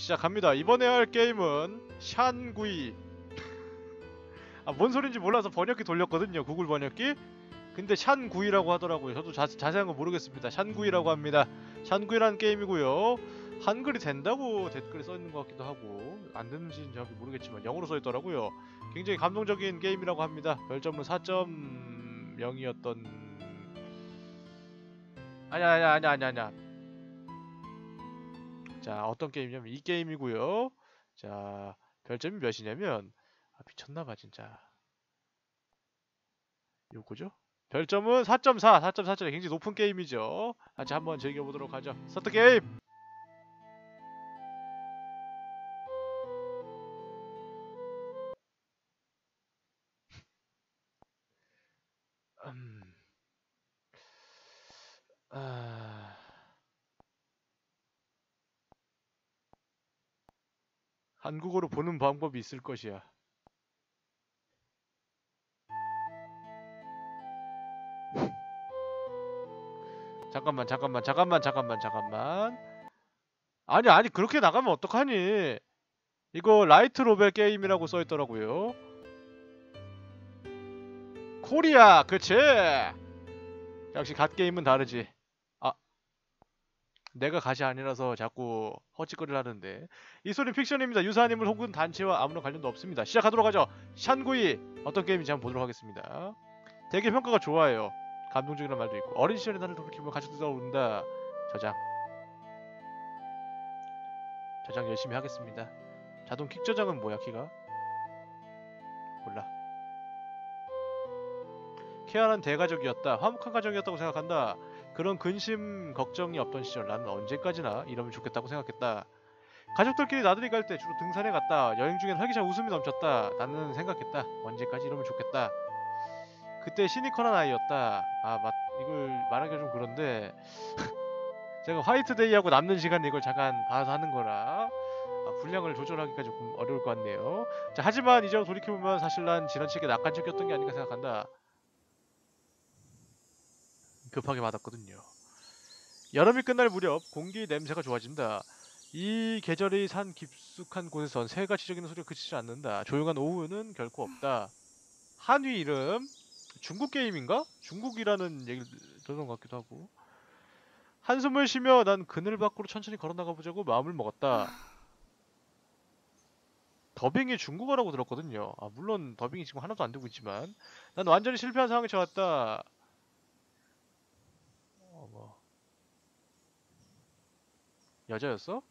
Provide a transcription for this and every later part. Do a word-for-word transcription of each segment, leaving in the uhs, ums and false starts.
시작합니다. 이번에 할 게임은 샨구이. 아, 뭔 소린지 몰라서 번역기 돌렸거든요. 구글 번역기. 근데 샨구이라고 하더라고요. 저도 자, 자세한 거 모르겠습니다. 샨구이라고 합니다. 샨구이라는 게임이고요. 한글이 된다고 댓글에 써있는 것 같기도 하고 안 되는지는 정확히 모르겠지만 영어로 써있더라고요. 굉장히 감동적인 게임이라고 합니다. 별점은 사 점 영이었던 아냐 아냐 아냐 아냐 아냐 자, 어떤 게임이냐면 이 게임이고요. 자, 별점이 몇이냐면 아, 미쳤나봐 진짜. 요거죠? 별점은 사 점 사, 사 점 사짜리 굉장히 높은 게임이죠. 같이 한번 즐겨보도록 하죠. 스타트 게임! 음... 아... 한국어로 보는 방법이 있을 것이야. 잠깐만 잠깐만 잠깐만 잠깐만 잠깐만 아니 아니 그렇게 나가면 어떡하니. 이거 라이트 로벨 게임이라고 써있더라고요. 코리아 그치. 역시 갓게임은 다르지. 아, 내가 갓이 아니라서 자꾸 헛짓거리를 하는데 이 소리는 픽션입니다. 유사한 인물 혹은 단체와 아무런 관련도 없습니다. 시작하도록 하죠. 샨구이 어떤 게임인지 한번 보도록 하겠습니다. 되게 평가가 좋아요. 감동적이라는 말도 있고 어린 시절의 나를 돌이키면 가족들 떠오른다. 저장 저장 열심히 하겠습니다. 자동 킥 저장은 뭐야 키가? 몰라. 케어는 대가족이었다. 화목한 가정이었다고 생각한다. 그런 근심 걱정이 없던 시절 나는 언제까지나 이러면 좋겠다고 생각했다. 가족들끼리 나들이 갈 때 주로 등산에 갔다. 여행 중엔 활기찬 웃음이 넘쳤다. 나는 생각했다. 언제까지 이러면 좋겠다. 그때 시니컬한 아이였다. 아, 맞, 이걸 말하기가 좀 그런데 제가 화이트데이하고 남는 시간에 이걸 잠깐 봐서 하는 거라 아, 분량을 조절하기가 조금 어려울 것 같네요. 자, 하지만 이제 돌이켜보면 사실 난 지나치게 낙관적이었던 게 아닌가 생각한다. 급하게 받았거든요. 여름이 끝날 무렵 공기 냄새가 좋아진다. 이 계절의 산 깊숙한 곳에선 새가 지저귀는 소리가 그치지 않는다. 조용한 오후는 결코 없다. 한위 이름? 중국 게임인가? 중국이라는 얘기를 들었던 것 같기도 하고. 한숨을 쉬며 난 그늘 밖으로 천천히 걸어나가 보자고 마음을 먹었다. 더빙이 중국어라고 들었거든요. 아, 물론 더빙이 지금 하나도 안 되고 있지만 난 완전히 실패한 상황에 처했다. 어, 뭐. 여자였어?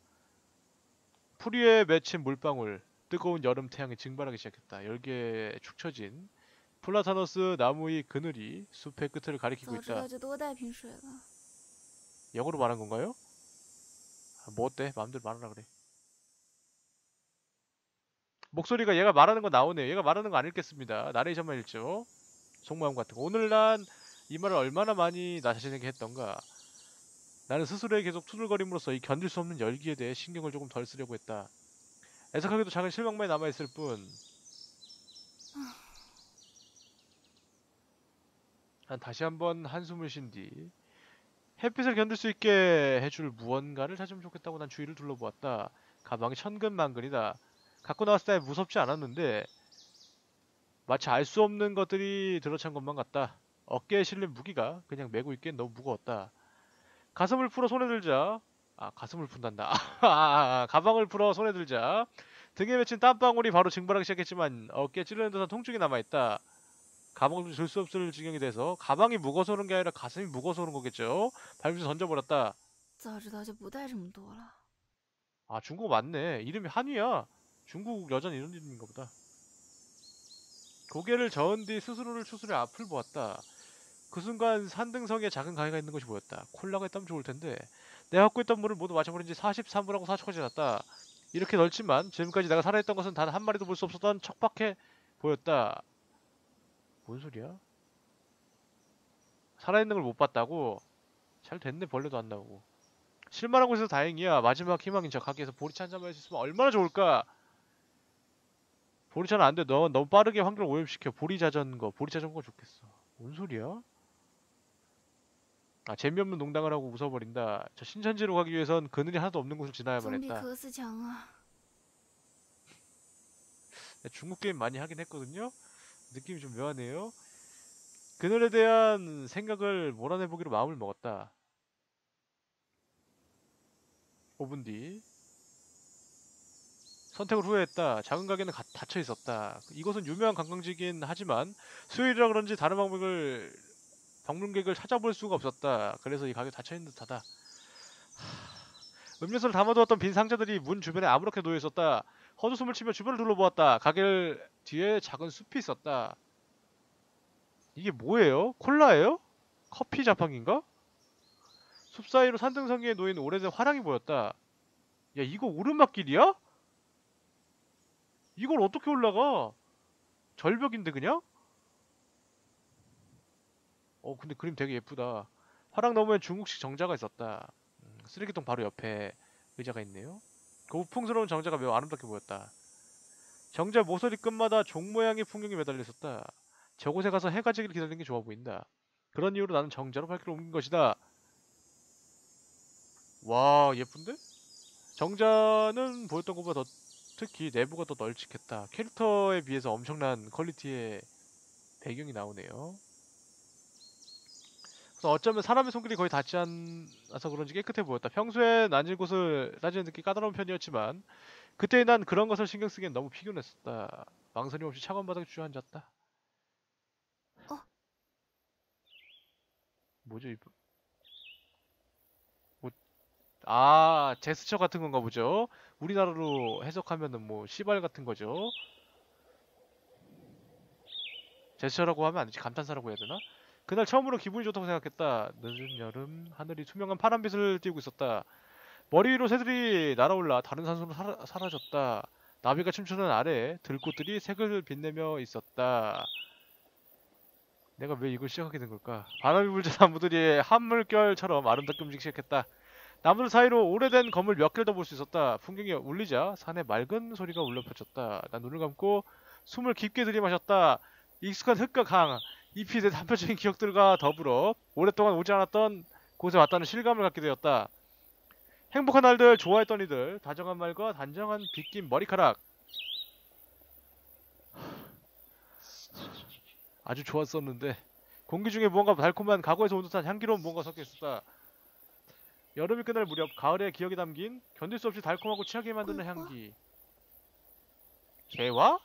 풀 위에 맺힌 물방울. 뜨거운 여름 태양이 증발하기 시작했다. 열기에 축 처진 플라타너스 나무의 그늘이 숲의 끝을 가리키고 있다. 영어로 말한 건가요? 아, 뭐 어때? 마음대로 말하라 그래. 목소리가 얘가 말하는 거 나오네요. 얘가 말하는 거 안 읽겠습니다. 나레이션만 읽죠. 속마음 같은 거. 오늘 난 이 말을 얼마나 많이 나 자신에게 했던가. 나는 스스로에게 계속 투덜거림으로써 이 견딜 수 없는 열기에 대해 신경을 조금 덜 쓰려고 했다. 애석하게도 작은 실망만이 남아있을 뿐. 난 다시 한번 한숨을 쉰 뒤 햇빛을 견딜 수 있게 해줄 무언가를 찾으면 좋겠다고 난 주위를 둘러보았다. 가방이 천근만근이다. 갖고 나왔을 때 무섭지 않았는데 마치 알 수 없는 것들이 들어찬 것만 같다. 어깨에 실린 무기가 그냥 메고 있기엔 너무 무거웠다. 가슴을 풀어 손에 들자. 아, 가슴을 푼단다. 아, 아, 아, 가방을 풀어 손에 들자. 등에 맺힌 땀방울이 바로 증발하기 시작했지만 어깨에 찌르는 듯한 통증이 남아있다. 가방도 들 수 없을 지경이 돼서 가방이 무거워서 그런 게 아니라 가슴이 무거워서 그런 거겠죠. 밟으면서 던져버렸다. 아, 중국어 맞네. 이름이 한위야. 중국 여자는 이런 이름인가 보다. 고개를 저은 뒤 스스로를 추스려 앞을 보았다. 그 순간 산등성에 작은 가게가 있는 것이 보였다. 콜라가 있다면 좋을 텐데 내가 갖고 있던 물을 모두 마셔버린 지 사십삼 분하고 사초 가 지났다. 이렇게 넓지만 지금까지 내가 살아있던 것은 단 한 마리도 볼 수 없었던 척박해 보였다. 뭔 소리야? 살아있는 걸 못 봤다고? 잘 됐네. 벌레도 안 나오고. 실만하고 있어서 다행이야. 마지막 희망인 척 하기 위해서 보리차 한 잔만 했으면 얼마나 좋을까? 보리차는 안 돼. 너 너무 빠르게 환경을 오염시켜. 보리자전거. 보리자전거 좋겠어. 뭔 소리야? 아, 재미없는 농담을 하고 웃어버린다. 저 신천지로 가기 위해선 그늘이 하나도 없는 곳을 지나야만 总比 했다. 格斯强啊。 중국 게임 많이 하긴 했거든요. 느낌이 좀 묘하네요. 그늘에 대한 생각을 몰아내보기로 마음을 먹었다. 오 분 뒤. 선택을 후회했다. 작은 가게는 가- 닫혀 있었다. 이곳은 유명한 관광지긴 하지만 수요일이라 그런지 다른 방문객을 방문객을 찾아볼 수가 없었다. 그래서 이 가게 닫혀 있는 듯하다. 음료수를 담아두었던 빈 상자들이 문 주변에 아무렇게 놓여 있었다. 헛웃음을 치며 주변을 둘러보았다. 가게 뒤에 작은 숲이 있었다. 이게 뭐예요? 콜라예요? 커피 자판기인가? 숲 사이로 산등성이에 놓인 오래된 화랑이 보였다. 야, 이거 오르막길이야? 이걸 어떻게 올라가? 절벽인데 그냥? 어, 근데 그림 되게 예쁘다. 화랑 너머엔 중국식 정자가 있었다. 음, 쓰레기통 바로 옆에 의자가 있네요. 그 우풍스러운 정자가 매우 아름답게 보였다. 정자 모서리 끝마다 종 모양의 풍경이 매달려 있었다. 저곳에 가서 해가 지길 기다리는 게 좋아 보인다. 그런 이유로 나는 정자로 발길을 옮긴 것이다. 와, 예쁜데? 정자는 보였던 것보다 더 특히 내부가 더 널찍했다. 캐릭터에 비해서 엄청난 퀄리티의 배경이 나오네요. 그래서 어쩌면 사람의 손길이 거의 닿지 않아서 그런지 깨끗해 보였다. 평소에 앉은 곳을 따지는 듣기 까다로운 편이었지만 그때 난 그런 것을 신경 쓰기엔 너무 피곤했었다. 망설임 없이 차가운 바닥에 주저앉았다. 어? 뭐죠? 이... 뭐... 아, 제스처 같은 건가 보죠? 우리나라로 해석하면은 뭐 시발 같은 거죠? 제스처라고 하면 안 되지. 감탄사라고 해야 되나? 그날 처음으로 기분이 좋다고 생각했다. 늦은 여름 하늘이 투명한 파란빛을 띠고 있었다. 머리 위로 새들이 날아올라 다른 산소로 사라, 사라졌다. 나비가 춤추는 아래에 들꽃들이 색을 빛내며 있었다. 내가 왜 이걸 시작하게 된 걸까? 바람이 불자 나무들이 한물결처럼 아름답게 움직이기 시작했다. 나무들 사이로 오래된 건물 몇 개를 더 볼 수 있었다. 풍경이 울리자 산의 맑은 소리가 울려 퍼졌다. 난 눈을 감고 숨을 깊게 들이마셨다. 익숙한 흙과 강, 잎이 내 단편적인 기억들과 더불어 오랫동안 오지 않았던 곳에 왔다는 실감을 갖게 되었다. 행복한 날들, 좋아했던 이들, 다정한 말과 단정한 빗긴 머리카락. 아주 좋았었는데 공기 중에 무언가 달콤한 과거에서 온 듯한 향기로운 무언가 섞여 있었다. 여름이 끝날 무렵 가을의 기억이 담긴 견딜 수 없이 달콤하고 취하게 만드는 개화? 향기. 개화?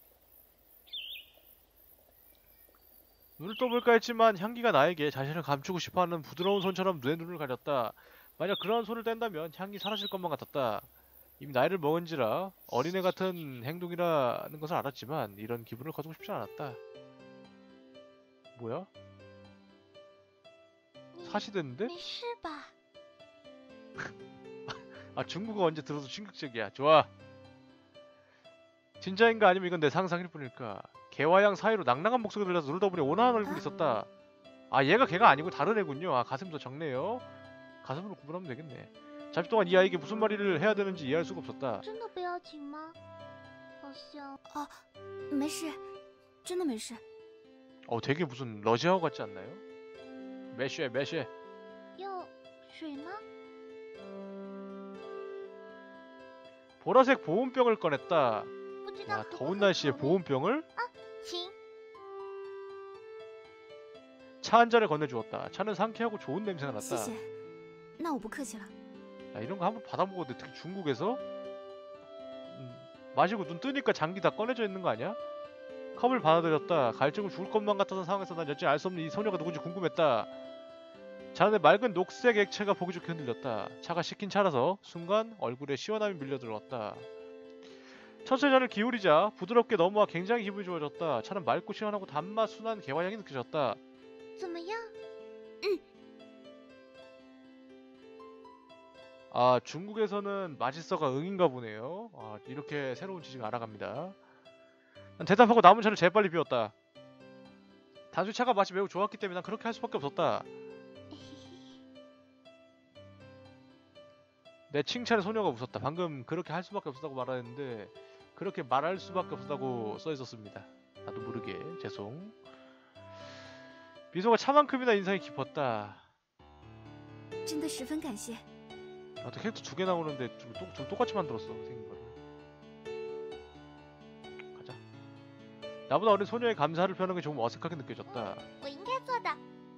눈을 떠볼까 했지만 향기가 나에게 자신을 감추고 싶어하는 부드러운 손처럼 내 눈을 가렸다. 만약 그러한 손을 뗀다면 향기 사라질 것만 같았다. 이미 나이를 먹은지라 어린애 같은 행동이라는 것을 알았지만 이런 기분을 거두고 싶지 않았다. 뭐야? 你 사시됐는데? 没事吧？ 아, 중국어 언제 들어도 충격적이야. 좋아. 진짜인가 아니면 이건 내 상상일 뿐일까? 개와 양 사이로 낭낭한 목소리가 들려서 누르다 보니 온화한 얼굴이 있었다. 아, 얘가 걔가 아니고 다른 애군요. 아, 가슴이 더 적네요. 가슴으로 구분하면 되겠네. 잠시 동안 이 아이에게 무슨 말을 해야 되는지 이해할 수가 없었다. 真的不要紧吗？好像啊，没事，真的没事。 어, 되게 무슨 러시아어 같지 않나요? 매쉐 매쉐. 要水吗？ 보라색 보온병을 꺼냈다. 不知道 야, 可不 더운 可 날씨에 口味？ 보온병을? 请。 차 한 잔을 건네주었다. 차는 상쾌하고 좋은 냄새가 났다. 谢谢，那我不客气了。 야, 이런 거 한번 받아보거든. 특히 중국에서 음, 마시고 눈 뜨니까 장기 다 꺼내져 있는 거 아니야? 컵을 받아들였다. 갈증을 죽을 것만 같았던 상황에서 난 여전히 알 수 없는 이 소녀가 누군지 궁금했다. 잔에 맑은 녹색 액체가 보기 좋게 흔들렸다. 차가 식힌 차라서 순간 얼굴에 시원함이 밀려들었다. 천천히 잔을 기울이자 부드럽게 넘어와 굉장히 기분이 좋아졌다. 차는 맑고 시원하고 단맛 순한 개화향이 느껴졌다. 怎么样？ 아, 중국에서는 맛있어가 응인가 보네요. 아, 이렇게 새로운 지식을 알아갑니다. 난 대답하고 남은 차를 재빨리 비웠다. 단순히 차가 맛이 매우 좋았기 때문에 난 그렇게 할 수밖에 없었다. 내 칭찬에 소녀가 웃었다. 방금 그렇게 할 수밖에 없었다고 말하는데 그렇게 말할 수밖에 없었다고 써있었습니다. 나도 모르게 죄송. 미소가 차만큼이나 인상이 깊었다. 真的十分感谢。 아, 또 캐릭터 두 개 나오는데 좀, 또, 좀 똑같이 만들었어 생긴 거를. 가자. 나보다 어린 소녀의 감사를 표현한 게 조금 어색하게 느껴졌다. 我应该做的。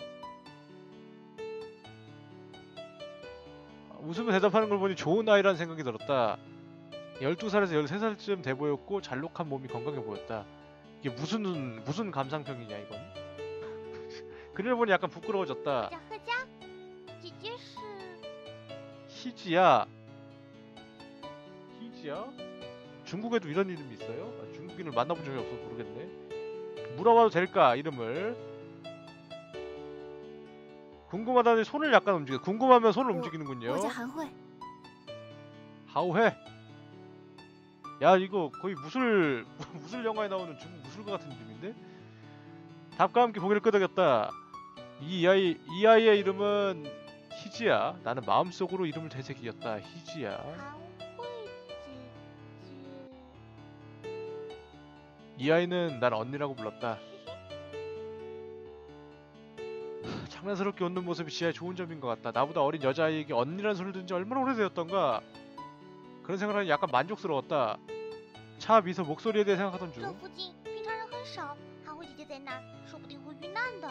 웃으며 대답하는 걸 보니 좋은 아이라는 생각이 들었다. 열두 살에서 열세 살쯤 돼 보였고 잘록한 몸이 건강해 보였다. 이게 무슨 무슨 감상평이냐 이건. 그녀를 보니 약간 부끄러워졌다. 叫贺佳，姐姐是。 희지야. 희지야? 중국에도 이런 이름이 있어요? 아, 중국인을 만나본 적이 없어서 모르겠네. 물어봐도 될까 이름을. 궁금하다니 손을 약간 움직여. 궁금하면 손을 움직이는군요. 我叫韩慧。 하오해. 야 이거 거의 무술 무술 영화에 나오는 중국 무술가 같은 이름인데? 답과 함께 고개를 끄덕였다. 이 아이 이 아이의 이름은 희지야. 나는 마음속으로 이름을 되새기었다. 희지야. 韩慧姐姐。 이 아이는 날 언니라고 불렀다. 장난스럽게 웃는 모습이 지아의 좋은 점인 것 같다. 나보다 어린 여자아이에게 언니라는 소리를 듣은 지 얼마나 오래되었던가. 그런 생각을 하니 약간 만족스러웠다. 차 앞 미소 목소리에 대해 생각하던 这 중 附近平常人很少，韩慧姐姐在那儿，说不定会遇难的。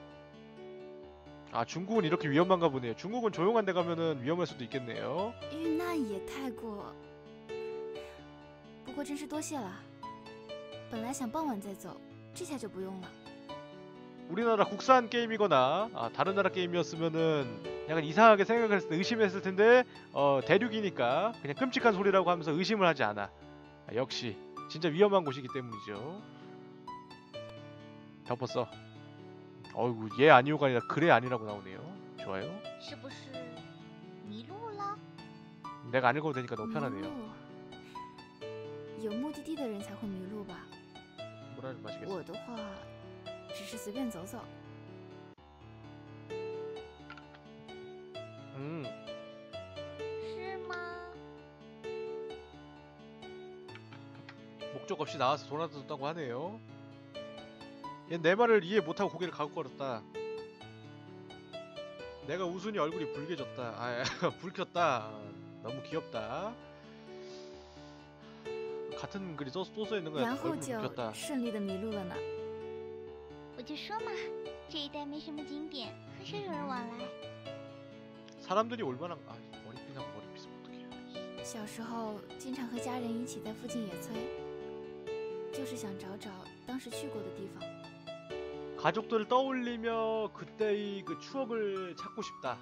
아 중국은 이렇게 위험한가 보네요. 중국은 조용한 데 가면은 위험할 수도 있겠네요. 遇难也太过……不过真是多谢了。本来想傍晚再走，这下就不用了。 우리나라 국산 게임이거나 아, 다른 나라 게임이었으면은 약간 이상하게 생각했을 때 의심했을 텐데 어, 대륙이니까 그냥 끔찍한 소리라고 하면서 의심을 하지 않아. 아, 역시 진짜 위험한 곳이기 때문이죠. 덮었어. 어이구 얘 아니오가 아니라 그래 아니라고 나오네요. 좋아요. 是不是迷路了？ 내가 안 읽어도 되니까 너무 편하네요. 有目的地的人才会迷路吧？ 뭐라 마시겠어. 我的话，只是随便走走。 음. 是吗？ 목적 없이 나와서 돌아다녔다고 하네요. 얘 내 말을 이해 못하고 고개를 가꾸었다. 내가 웃으니 얼굴이 붉게졌다. 아, 붉혔다. 너무 귀엽다. 같은 글이 써, 또 써있는 거야. 然后 얼굴 就 붉혔다. 顺利的迷路了呢。我就说嘛，这一带没什么景点，很少有人往来。 사람들이 얼마나 아 머리핀하고 머리빗 어떡해. 小时候经常和家人一起在附近野炊，就是想找找当时去过的地方。 가족들을 떠올리며 그때의 그 추억을 찾고 싶다.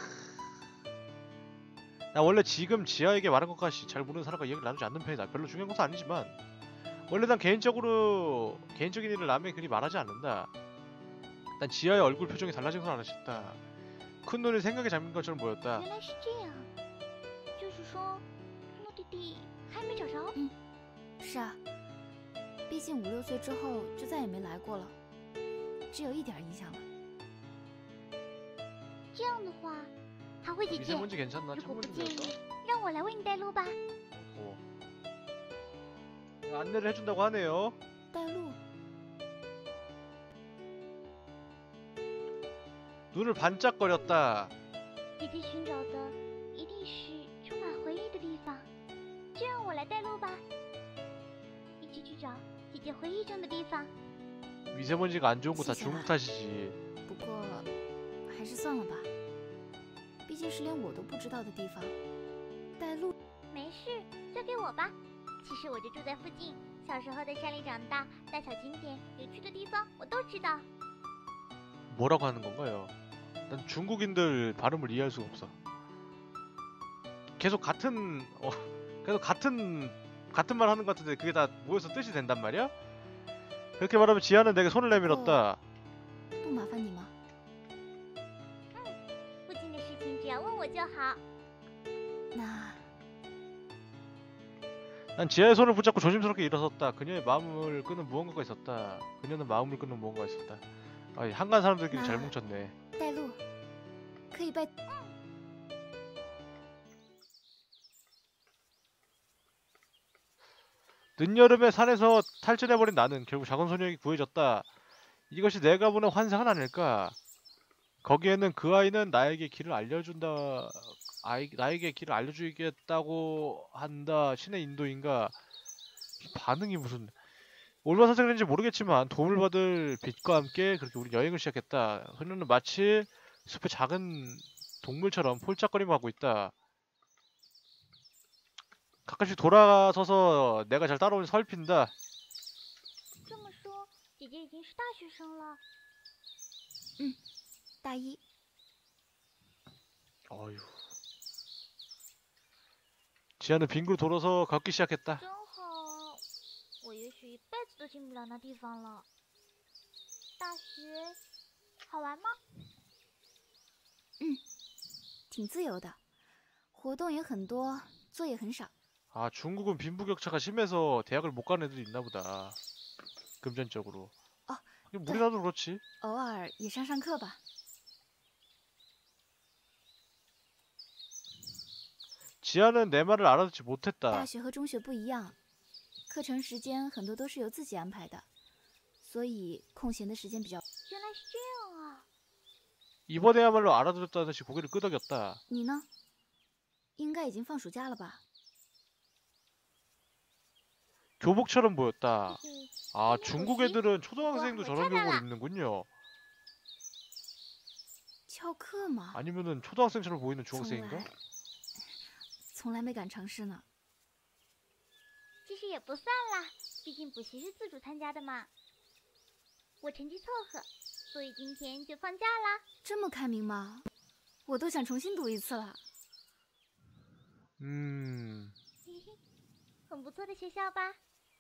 나 원래 지금 지아에게 말한 것까지 잘 모르는 사람과 이야기를 나누지 않는 편이다. 별로 중요한 것은 아니지만 원래 난 개인적으로 개인적인 일을 남의 글이 말하지 않는다. 난 지아의 얼굴 표정이 달라진 걸 알아챘다. 큰 눈이 생각에 잠긴 것처럼 보였다. 原来是这样，就是说目的地还没找着。嗯，是啊，毕竟五六岁之后就再也没来过了，只有一点印象了。这样的话，韩慧姐姐， 미세먼지 괜찮나? 如果不 창문 좀 介意 열까? ， 让我来为你带路吧。 더워. 안내를 해준다고 하네요. 带路？ 눈을 반짝거렸다. 姐姐寻找的一定是充满回忆的地方，就让我来带路吧。一起去找姐姐回忆中的地方。 미세먼지가 안 좋은 거 다 중국 탓이지. 不过，还是算了吧，毕竟是连我都不知道的地方。带路没事，交给我吧。其实我就住在附近，小时候在山里长大，大小景点、有趣的地方我都知道。 뭐라고 하는 건가요? 난 중국인들 발음을 이해할 수가 없어. 계속 같은 어, 계속 같은 같은 말 하는 것 같은데 그게 다 모여서 뜻이 된단 말이야? 그렇게 말하면 지아는 내게 손을 내밀었다. 不麻烦你吗？嗯，附近的事情只要问我就好。那 난 지아의 손을 붙잡고 조심스럽게 일어섰다. 그녀의 마음을 끄는 무언가가 있었다. 그녀는 마음을 끄는 무언가가 있었다. 아, 한간 사람들끼리 잘 뭉쳤네. 带路可以被。 늦여름에 산에서 탈진해버린 나는 결국 작은 소녀에게 구해졌다. 이것이 내가 보는 환상은 아닐까? 거기에는 그 아이는 나에게 길을 알려준다, 아이, 나에게 길을 알려주겠다고 한다, 신의 인도인가. 반응이 무슨, 올바른 선택인지 모르겠지만 도움을 받을 빛과 함께 그렇게 우리 여행을 시작했다. 그녀는 마치 숲의 작은 동물처럼 폴짝거리며 가고 있다. 가끔씩 돌아서서 내가 잘 따라오니 살핀다. 这么说，姐姐已经是大学生了。嗯，大一。 어휴. 지아는 빙구로 돌아서 걷기 시작했다. 真好，我也许一辈子都进不了那地方了。大学好玩吗？嗯，挺自由的，活动也很多，作业很少。 아, 중국은 빈부격차가 심해서 대학을 못 가는 애들이 있나 보다. 금전적으로. 어, 우리나라도 그렇지. 偶尔也上上课吧。 지아는 내 말을 알아듣지 못했다. 大学和中学不一样，课程时间很多都是由自己安排的，所以空闲的时间比较。原来是这样啊！ 이번에야말로 알아들었다는 듯이 고개를 끄덕였다. 你呢？应该已经放暑假了吧？ 교복처럼 보였다. 아, 중국 애들은 초등학생도 저런 교복을 입는군요. 翘课吗？ 아니면은 초등학생처럼 보이는 중학생인가? 从来没敢尝试呢。其实也不算啦，毕竟补习是自主参加的嘛。我成绩凑合，所以今天就放假啦。这么开明吗？我都想重新读一次了。 嗯， 嘿嘿，很不错的学校吧？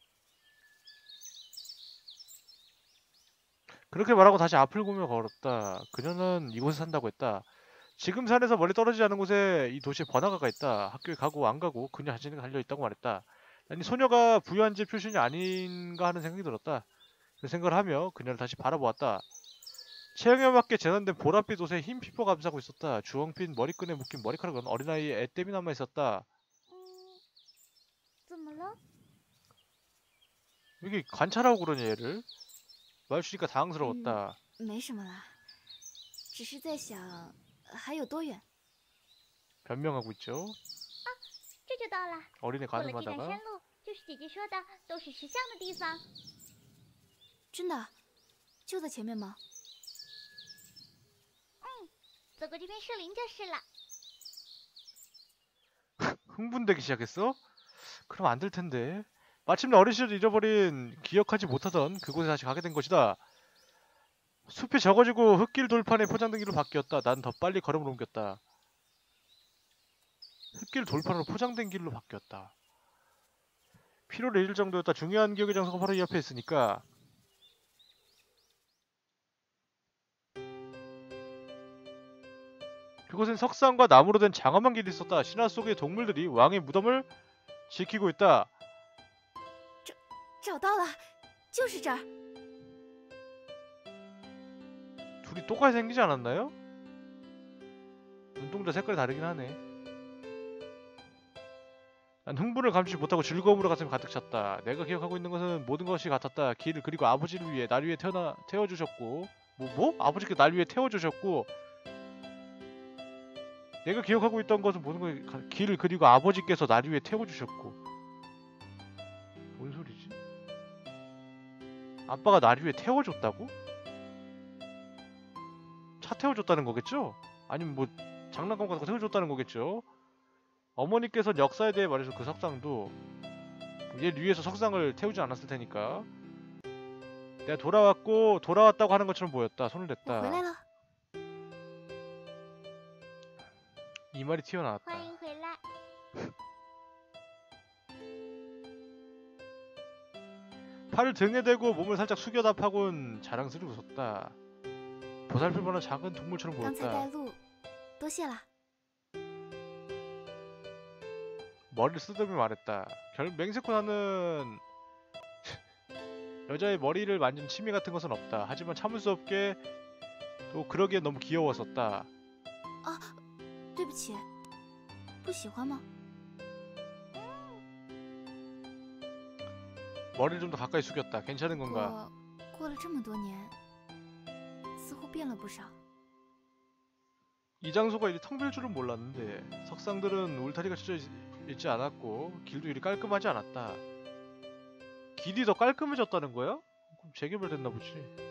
그렇게 말하고 다시 앞을 보며 걸었다. 그녀는 이곳에 산다고 했다. 지금 산에서 멀리 떨어지지 않은 곳에 이 도시에 번화가가 있다. 학교에 가고 안 가고 그녀 자신이 달려 있다고 말했다. 아니 소녀가 부유한 집 출신이 아닌가 하는 생각이 들었다. 그 생각을 하며 그녀를 다시 바라보았다. 체형에 맞게 재단된 보랏빛 옷에 흰 피부가 감싸고 있었다. 주황빛 머리끈에 묶인 머리카락은 어린아이의 애땜이 남아 있었다. 음, 怎么了? 이게 관찰하고 그러냐 얘를? 마주치니까 당황스러웠다. 没什么啦，只是在想还有多远。 변명하고 있죠. 这就到了。 어린애 过了这段 가늠하다가 山路，就是姐姐说的都是石像的地方。真的，就在前面吗？嗯，走过这片树林就是了。 흥분되기 시작했어? 그럼 안 될 텐데. 마침내 어린 시절 잊어버린 기억하지 못하던 그곳에 다시 가게 된 것이다. 숲이 적어지고 흙길 돌판에 포장된 길로 바뀌었다. 난 더 빨리 걸음을 옮겼다. 흙길 돌판으로 포장된 길로 바뀌었다. 피로를 잃을 정도였다. 중요한 기억의 장소가 바로 이 옆에 있으니까. 그곳엔 석상과 나무로 된 장엄한 길이 있었다. 신화 속의 동물들이 왕의 무덤을 지키고 있다. 找到了，就是这儿。 둘이 똑같이 생기지 않았나요? 눈동자 색깔이 다르긴 하네. 난 흥분을 감추지 못하고 즐거움으로 가슴이 가득 찼다. 내가 기억하고 있는 것은 모든 것이 같았다. 길을 그리고 아버지를 위해 날 위해 태어나 태워주셨고 뭐 뭐? 아버지께 날 위해 태워주셨고 내가 기억하고 있던 것은 모든 것이 길을 그리고 아버지께서 날 위해 태워주셨고 뭔 소리지? 아빠가 날 위해 태워줬다고? 차 태워줬다는 거겠죠? 아니면 뭐 장난감 같은 거 태워줬다는 거겠죠? 어머니께서는 역사에 대해 말해서 그 석상도 얘 위에서 석상을 태우지 않았을 테니까 내가 돌아왔고 돌아왔다고 하는 것처럼 보였다. 손을 댔다. 이 말이 튀어나왔다. 팔을 등에 대고 몸을 살짝 숙여다 파곤 자랑스레 웃었다. 보살필 만한 작은 동물처럼 보였다. 머리를 쓰다듬이 말했다. 결국 맹세코나는 여자의 머리를 만지는 취미 같은 것은 없다. 하지만 참을 수 없게 또 그러기엔 너무 귀여웠었다. 아, 对不起，不喜欢吗? 머리를 좀 더 가까이 숙였다. 괜찮은 건가? 过了这么多年，似乎变了不少。 이 장소가 이리 텅 빌 줄은 몰랐는데 석상들은 울타리가 쳐져 있, 있지 않았고 길도 이리 깔끔하지 않았다. 길이 더 깔끔해졌다는 거야? 그럼 재개발됐나 보지.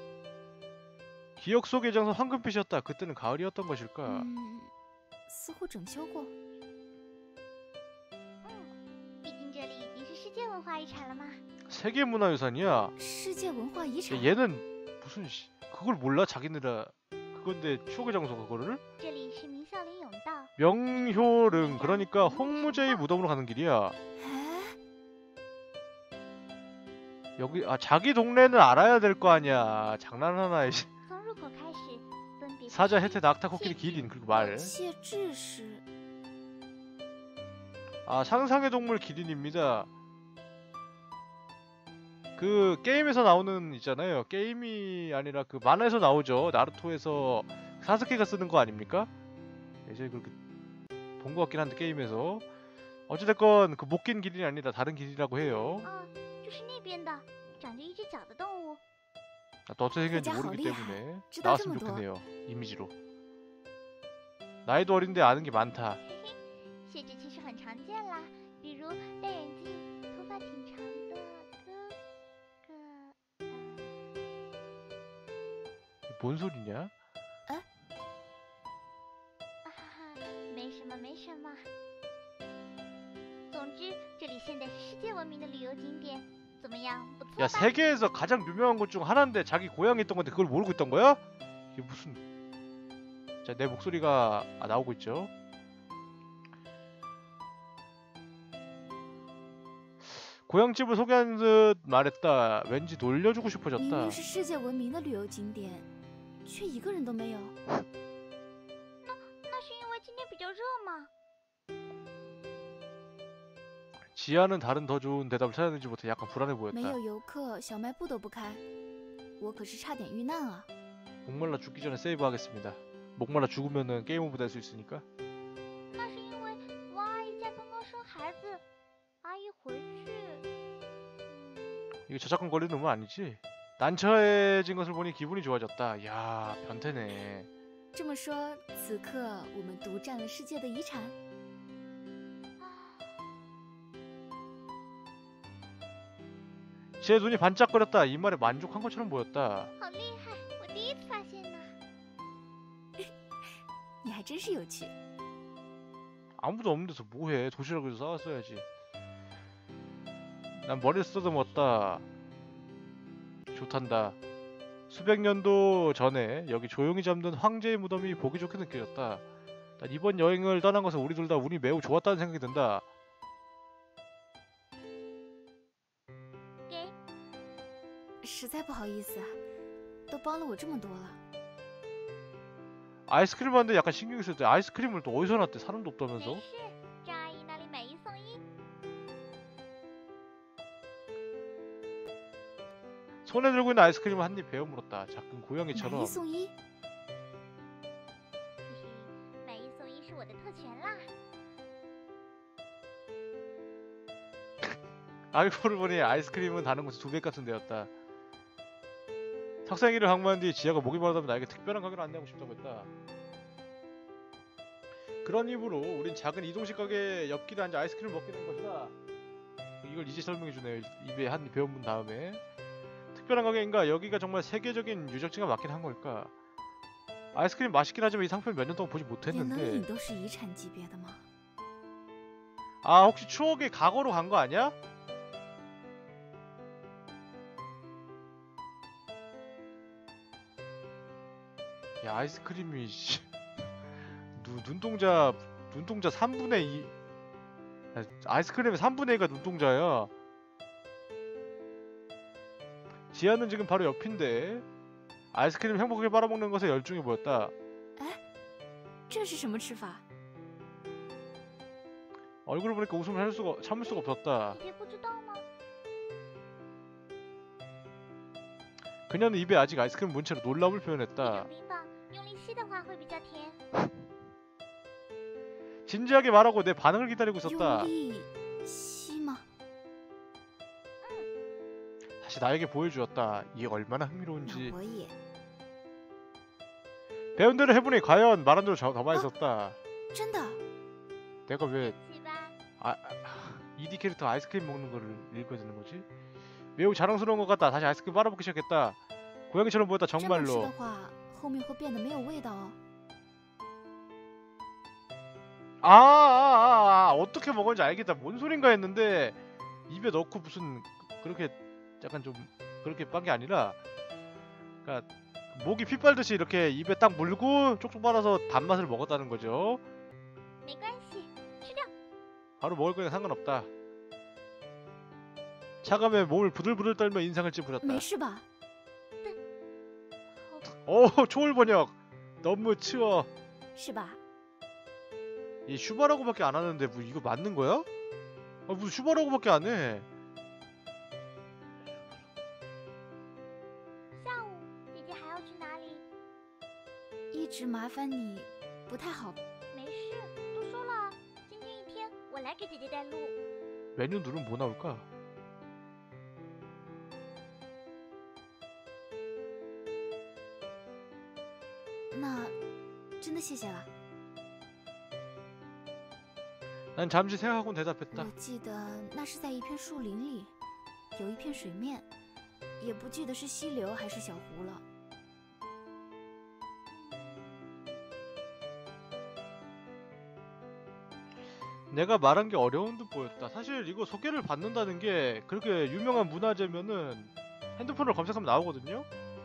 기억 속의 장소 황금빛이었다. 그때는 가을이었던 것일까? 嗯，似乎整修过。 嗯，毕竟这里已经是世界文化遗产了嘛。 세계문화유산이야. 世界文化遗产。 얘는 무슨 씨, 그걸 몰라? 자기네라 그건데 추억의 장소 그거를? 这里是明孝陵甬道， 명효릉 그러니까 홍무제의 무덤으로 가는 길이야. 哎， 여기 아 자기 동네는 알아야 될 거 아니야. 장난하나 이씨. 从入口开始，分别是 사자, 혜태, 낙타, 코끼리, 기린 그리고 말. 谢志是 아 상상의 동물 기린입니다. 그 게임에서 나오는 있잖아요. 게임이 아니라 그 만화에서 나오죠. 나루토에서 사스케가 쓰는 거 아닙니까? 예전에 그렇게 본 것 같긴 한데 게임에서 어찌됐건 그 못 낀 기린이 아니다. 다른 기린이라고 해요. 啊，就是那边的，长着一只脚的动物。 아, 또 어떻게 생겼는지 진짜 모르기 허리야. 때문에 찌다 나왔으면 좀 더. 좋겠네요. 이미지로. 나이도 어린데 아는 게 많다. 嘿嘿，谢志其实很常见啦，比如戴眼镜、头发挺长的哥哥。呃 뭔 소리냐? 啊哈哈，没什么，没什么。总之，这里现在是世界闻名的旅游景点，怎么样？不错 야 吧？ 세계에서 가장 유명한 곳 중 하나인데 자기 고향에 있던 건데 그걸 모르고 있던 거야? 이게 무슨... 자 내 목소리가 아, 나오고 있죠. 고향집을 소개하는 듯 말했다. 왠지 놀려주고 明 싶어졌다. 明是世界闻名的旅游景点，却一个人都没有。 那是因为今天比较热嘛。 지아는 다른 더 좋은 대답을 찾아내지 못해 약간 불안해 没 보였다. 有游客，小卖部都不开，我可是差点遇难啊！ 목말라 죽기 전에 세이브하겠습니다. 목말라 죽으면은 게임 오버 될 수 있으니까. 那是因为王阿姨家刚刚生孩子，阿姨回去。嗯 이거 저작권 걸리는 놈은 아니지? 난처해진 것을 보니 기분이 좋아졌다. 야 변태네. 这么说，此刻我们独占了世界的遗产。 제 눈이 반짝거렸다. 이 말에 만족한 것처럼 보였다. 好厉害！我第一次发现呢。 你还真是有趣。 아무도 없는 데서 뭐해. 도시락에서 싸왔어야지. 난 머리를 쓰다듬었다. 좋단다. 수백 년도 전에 여기 조용히 잠든 황제의 무덤이 보기 좋게 느껴졌다. 난 이번 여행을 떠난 것은 우리 둘 다 운이 매우 좋았다는 생각이 든다. 给， 实在不好意思啊，都帮了我这么多了。 아이스크림 하는데 약간 신경이 쓰였대. 아이스크림을 또 어디서 났대? 사람도 没 없다면서? 事，张阿姨那里买一送一。 손에 들고 있는 아이스크림을 한 입 베어 물었다. 작은 买 고양이처럼. 一送一， 嘿嘿，买一送一是我的特权啦。 알코올을 보니 아이스크림은 다른 곳에 두 배 값은 되었다. 석상이를 방문한 뒤 지아가 목이 마르다면 나에게 특별한 가게를 안내하고 싶다고 했다. 그런 이유로 우린 작은 이동식 가게 옆길에 앉아 아이스크림을 먹게 된 것이다. 이걸 이제 설명해주네요. 입에 한 입 베어 문 다음에. 특별한 가게인가? 여기가 정말 세계적인 유적지가 맞긴 한 걸까? 아이스크림 맛있긴 하지만 이 상품 몇 년 동안 보지 连冷 못했는데. 饮都是遗产级别的吗？ 아 혹시 추억의 과거로 간 거 아니야? 야 아이스크림이 씨. 눈, 눈동자 눈동자 삼분의 이 아이스크림의 삼분의 이가 눈동자야. 지아는 지금 바로 옆인데 아이스크림 행복하게 빨아먹는 것에 열중해 보였다. 这是什么吃法？ 얼굴을 보니까 웃음을 할 수가, 참을 수가 없었다. 姐姐不知道吗？ 그녀는 입에 아직 아이스크림 문 채로 놀라움을 一 표현했다. 种冰棒，用力吸的话会比较甜。 진지하게 말하고 내 반응을 기다리고 用 있었다. 力吸吗？ 다시 나에게 보여주었다. 이게 얼마나 那 흥미로운지. 我也。 배운 대로 해보니 과연 말한 대로 저- 더 맛있었다. 真的。 내가 왜 起吧。 아, 이디 캐릭터 아이스크림 먹는 거를 읽어야 되는 거지? 매우 자랑스러운 것 같다. 다시 아이스크림 빨아먹기 시작했다. 고양이처럼 보였다. 这么吃 정말로. 的话，后面会变得没有味道哦。 아, 아, 아, 아, 어떻게 먹었는지 알겠다. 뭔 소린가 했는데 입에 넣고 무슨 그렇게 약간 좀 그렇게 빤 게 아니라, 그러니까 목이 피 빨듯이 이렇게 입에 딱 물고 쪽쪽 빨아서 단맛을 먹었다는 거죠. 没关系，吃掉。 바로 먹을 거니까 상관없다. 차감에 몸을 부들부들 떨며 인상을 찌푸렸다. 没事吧？ 오, 초월 번역. 너무 추워. 是吧？ 이 슈바라고밖에 안 하는데 뭐 이거 맞는 거야? 아, 무슨 슈바라고밖에 안 해. 下午姐姐还要去哪里？ 一直麻烦你，不太好。 没事，都说了，今天一天我来给姐姐带路。 메뉴 누르면 뭐 나올까? 那真的谢谢了。 난 잠시 생각하고 대답했다. 我记得那是在一片树林里，有一片水面，也不记得是溪流还是小湖了。 내가 말한 게 어려운 듯 보였다. 사실 이거 소개를 받는다는 게 그렇게 유명한 문화재면은 핸드폰으로 검색하면 나오거든요?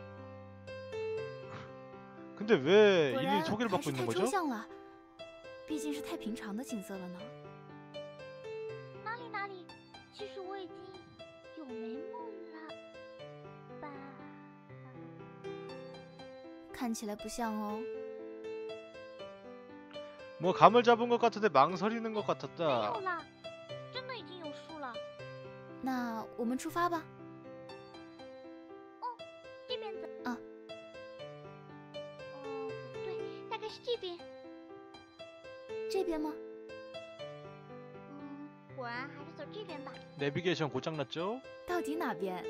근데 왜 果 이 然 소개를 还 받고 是 있는 太抽 거죠? 象了，毕竟是太平常的景色了呢。 哪里哪里，其实我已经有眉目了吧？ 看起来不像哦。 뭐 감을 잡은 것 같은데 망설이는 것 没 같았다. 有啦，真的已经有树了。 那我们出发吧。 这边走。 啊。 哦，不对，大概是这边。 这边吗？ 嗯，果然还是走这边吧。 내비게이션 고장났죠? 到底哪边？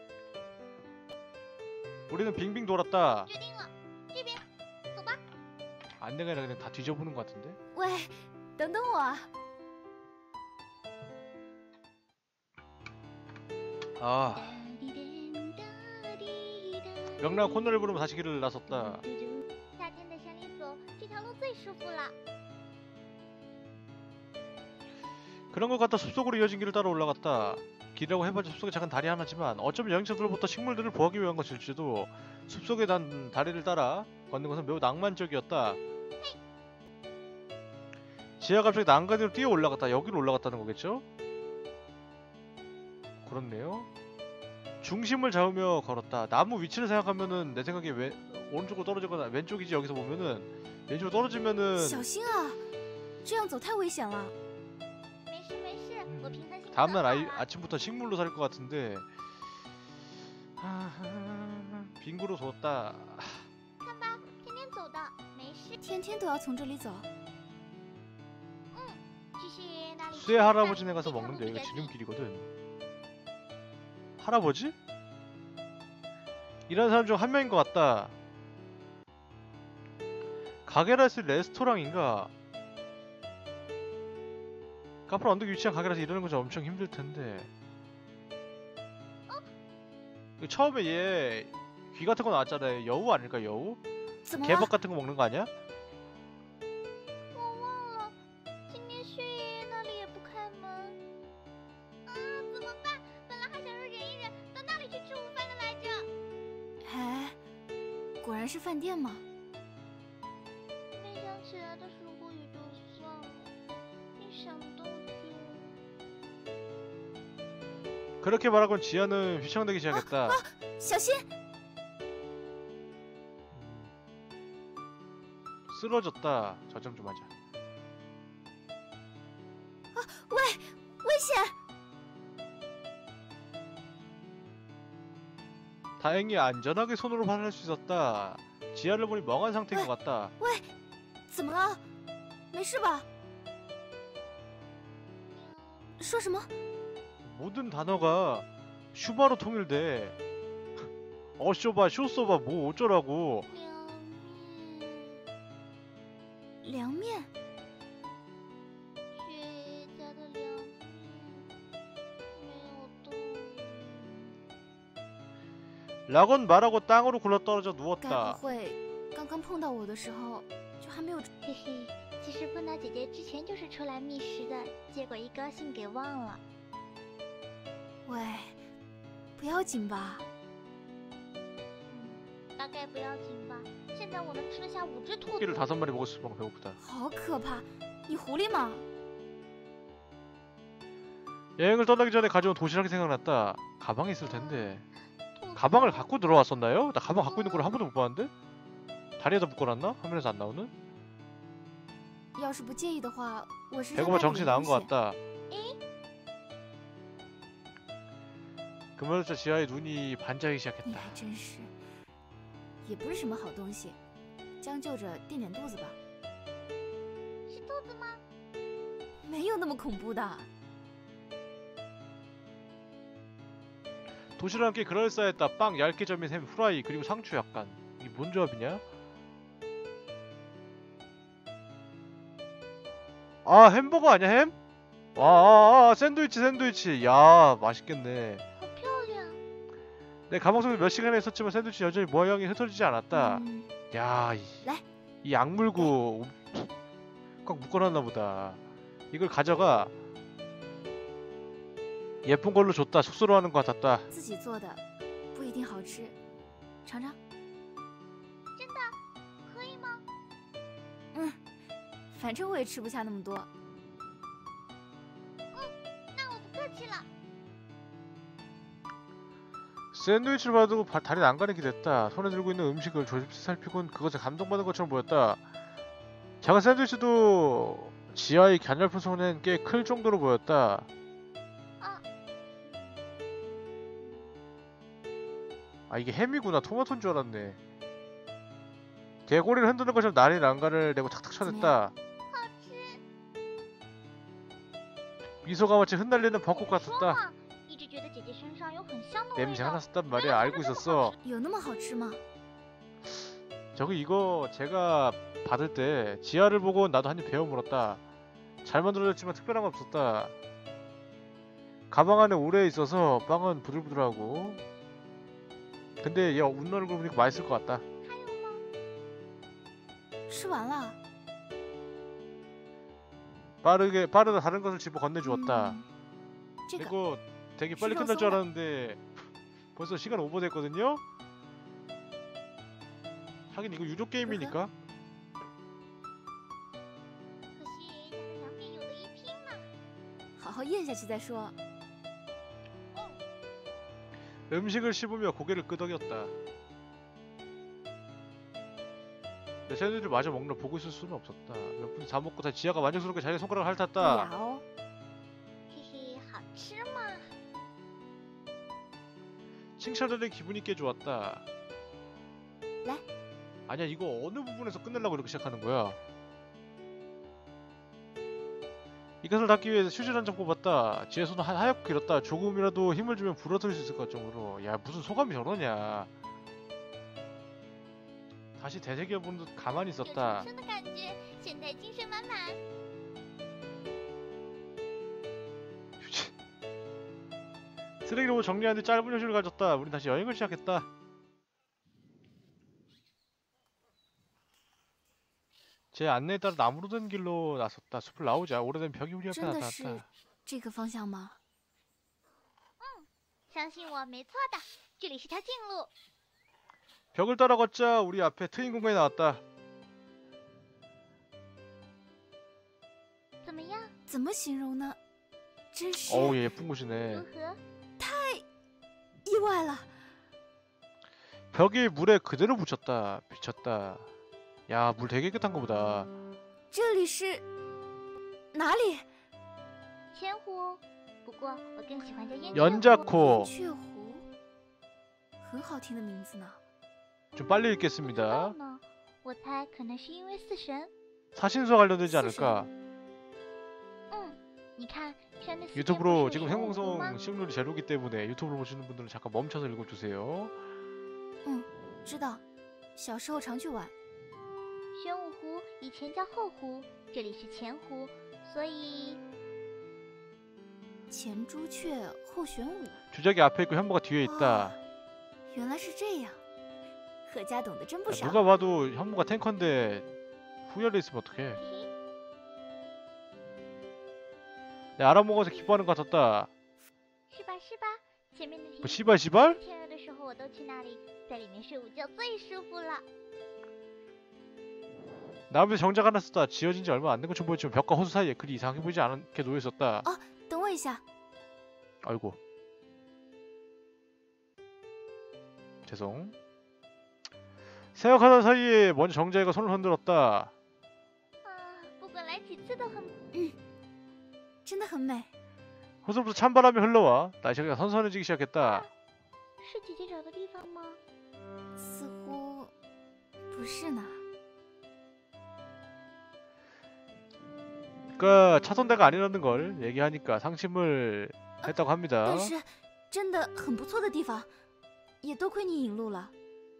우리는 빙빙 돌았다. 决定了，这边，走吧。 안내가 아니라 그냥 다 뒤져보는 것 같은데? 喂，等等我啊！ 아, 명랑 콧노래 부르며 다시 길을 나섰다. 夏天的山里走，这条路最舒服了。 그런 것 같아 숲속으로 이어진 길을 따라 올라갔다. 길이라고 해봐야 숲속에 작은 다리 하나지만 어쩌면 여행자들로부터 식물들을 보호하기 위한 것일지도. 숲속에 난 다리를 따라 걷는 것은 매우 낭만적이었다. 지하 갑자기 난간으로 뛰어 올라갔다. 여기로 올라갔다는 거겠죠? 그렇네요. 중심을 잡으며 걸었다. 나무 위치를 생각하면은 내 생각에 왼 오른쪽으로 떨어지거나 왼쪽이지. 여기서 보면은 왼쪽으로 떨어지면은 小心啊，这样走太危险了。 没事没事，我平衡性很 다음날 好 아이, 了。 아침부터 식물로 살 것 같은데. 하하, 빙구로 뒀다. 看吧，天天走的，没事。 天天都要从这里走。 去是哪里？ 수혜 할아버지네 가서 먹는데 여기가 지름길이거든. 할아버지? 일하는 사람 중 한 명인 것 같다. 가게라스 레스토랑인가? 카페 언덕에 위치한 가게라서 일하는 것이 엄청 힘들 텐데. 이거 처음에 얘 귀 같은 거 나왔잖아요. 여우 아닐까 여우? 怎么了？ 개밥 같은 거 먹는 거 아니야? 我忘了，今天薛爷爷那里也不开门。啊，怎么办？本来还想说忍一忍，到那里去吃午饭的来着。 哎，果然是饭店嘛。 没想起来的时候也就算了，一想到就…… 그렇게 말하곤 지아는 휘청대기 시작했다. 小心！ 쓰러졌다. 저점 좀 하자. 危险！ 다행히 안전하게 손으로 발할 수 있었다. 지아를 보니 멍한 상태인 것 같다. 怎么了？没事吧？说什么？ 모든 단어가 슈바로 통일돼. 어쇼바, 쇼소바, 뭐 어쩌라고. 两面。 凉面。 雪爷家的凉面没有动。 라곤 말하고 땅으로 굴러떨어져 该不 누웠다. 会刚刚碰到我的时候就还没有？ 嘿嘿，其实布娜姐姐之前就是出来觅食的，结果一高兴给忘了。 喂，不要紧吧？ 嗯，大概不要紧吧。现在我们吃了下五只兔 토끼를 子。 다섯 마리 먹었을 정도 배고프다. 好可怕！你狐狸吗？ 여행을 떠나기 전에 가져온 도시락이 생각났다. 가방에 있을 텐데. 兔子 가방을 갖고 들어왔었나요? 나 가방 갖고 있는 걸 한 번도 못 봤는데? 다리에다 묶어놨나? 화면에서 안 나오는? 要是不介意的话，我是 배고파 정신이 나온 것 같다. 诶， 그러면서 지하에 눈이 반짝이기 你 시작했다. 还真是，也不是什么好东西，将就着垫点肚子吧。 是兔子吗？ 没有那么恐怖的。 도시락은 꽤 그럴싸했다. 빵 얇게 점인 햄, 후라이, 그리고 상추 약간. 이게 뭔 조합이냐? 아, 햄버거 아니야, 햄? 와, 아, 아, 샌드위치, 샌드위치. 야, 맛있겠네. 好漂亮！ 내 가방 속에 몇 시간을 있었지만 샌드위치 여전히 모양이 흩어지지 않았다. 嗯， 야, 이, 네. 이 악물고 꽉 묶어놨나 보다. 이걸 가져가. 예쁜 걸로 줬다. 쑥스러워하는 것 같았다. 自己做的不一定好吃，尝尝。 真的可以吗？ 嗯，反正我也吃不下那么多。 那我不客气了。 샌드위치를 봐도 바- 다리는 안 가리게 됐다. 손에 들고 있는 음식을 조심히 살피곤 그것에 감동받은 것처럼 보였다. 작은 샌드위치도 지하의 가냘픈 손엔 꽤 클 정도로 보였다. 아, 이게 햄이구나. 토마토인 줄 알았네. 개구리를 흔드는 것처럼 나린 안간을 내고 탁탁 쳐냈다. 好吃。 미소가 마치 흩날리는 벚꽃 我说 같았다. 嘛，一直觉得姐姐身上有很香的味 냄새 道。 하나 썼단 말이야. 알고 있었어. 有那么好吃吗？ 저기 이거 제가 받을 때 지하를 보고 나도 한 입 베어 물었다. 잘 만들어졌지만 특별한 거 없었다. 가방 안에 오래 있어서 빵은 부들부들하고. 근데 얘 웃는 얼굴 보니까 맛있을 것 같다. 还有吗？ 吃完了。 빠르게 빠르게 다른 것을 집어 건네주었다. 嗯这个 이거 되게 빨리 끝날 줄 알았는데 벌써 시간 오버됐거든요. 하긴 이거 유료 게임이니까. 可惜爷爷家的凉面有的一拼呢。 好好咽下去再说。 음식을 씹으며 고개를 끄덕였다. 내 샌드위치를 마저 먹는 걸 보고 있을 수는 없었다. 몇 분이 다 먹고 다 지하가 만족스럽게 자기 손가락을 不 핥았다. 咬。 嘿嘿，好吃嘛。 칭찬받는 기분이 꽤 좋았다. 네? 아니야, 이거 어느 부분에서 끝내려고 이렇게 시작하는 거야? 이것을 닦기 위해 휴지를 한 장 뽑았다. 지혜 손은 하- 하얗고 길었다. 조금이라도 힘을 주면 부러뜨릴 수 있을 것 정도로. 야, 무슨 소감이 저러냐. 다시 되새겨본 듯 가만히 有 있었다. 重生的感觉，现在精神满满。 휴지. 쓰레기로 정리하는 데 짧은 휴지를 가졌다. 우린 다시 여행을 시작했다. 제 안내에 따라 나무로 된 길로 나섰다. 숲을 나오자 오래된 벽이 우리 앞에 真的是 나타났다. 这个方向吗？ 相信我，没错的，这里是条近路。 벽을 따라 걷자 우리 앞에 트인 공간이 나왔다. 怎么样？ 怎么形容呢？真是 어우, 얘 예쁜 곳이네. 如何？ 意外了。 벽이 물에 그대로 묻혔다. 비쳤다. 야, 물 되게 깨끗한 거 보다. 这里是哪里？ 千湖。不过我更喜欢叫燕雀湖。 연자코. 雀湖，很好听的名字呢。 좀 빨리 不知道 읽겠습니다. 呢，我猜可能是因为四神。 사신수와 관련되지 않을까? 嗯，你看，山的四边不是 유튜브로 有 지금 一个湖吗？ 생방송 시청률이 제로기 때문에 유튜브로 보시는 분들은 잠깐 멈춰서 읽어주세요. 嗯，知道，小时候常去玩。 玄武湖以前叫后湖，这里是前湖，所以前朱雀后玄武。 주작이 앞에 있고 현무가 뒤에 있다. 原来是这样，何家懂得真不 야, 少。 누가 봐도 현무가 탱커인데 후열돼 있으면 어떡해. 내 알아먹어서 기뻐하는 것 같았다. 是吧是吧？前面的庭 뭐 시발 시발? 天热的时候我都去那里，在里面睡午觉最舒服了。 나무에 정작 하나 썼다. 지어진 지 얼마 안 된 것처럼 보였지만 벽과 호수 사이에 그리 이상하게 보이지 않게 놓여있었다. 等我一下， 아이고. 죄송. 생각하던 사이에 먼저 정자이가 손을 흔들었다. 啊，不管来几次都很。 真的很美。 호수부터 찬바람이 흘러와 날씨가 선선해지기 시작했다. 是姐姐找的地方吗？ 似乎不是呢。 그니까 차선대가 아니라는 걸 얘기하니까 상심을 했다고 합니다. 但是真的很不错的地方，也多亏你引路了。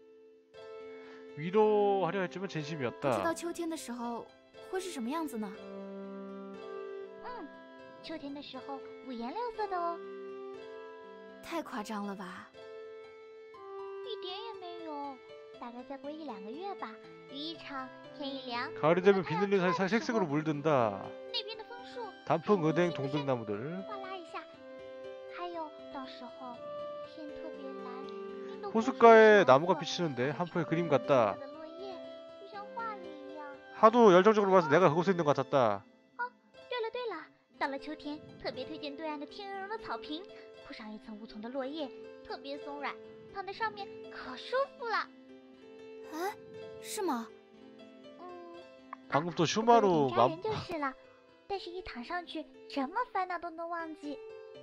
위로하려 했지만 不知道 진심이었다. 秋天的时候会是什么样子呢？ 嗯，秋天的时候五颜六色的哦。 太夸张了吧！ 一点也没有，大概再过一两个月吧，雨一场，天一凉。 가을이 되면 비늘린 사이 색색으로 물든다. 那边的枫树， 단풍, 은행, 동백나무들. 哗啦一下，还有到时候天特别蓝，云都 호숫가에 나무가 비치는데 한 폭의 그림 같다. 的落叶就像画里一样。 하도 열정적으로 봐서 내가 그곳에 있는 것 같았다. 对了对了，到了秋天，特别推荐对岸的天鹅绒的草坪，铺上一层无丛的落叶，特别松软，躺在上面可舒服了。 哎，是吗？ 嗯， 방금 또 不过有 슈마루 点扎 맘 人就是了，但是一躺上去，什么烦恼都能忘记。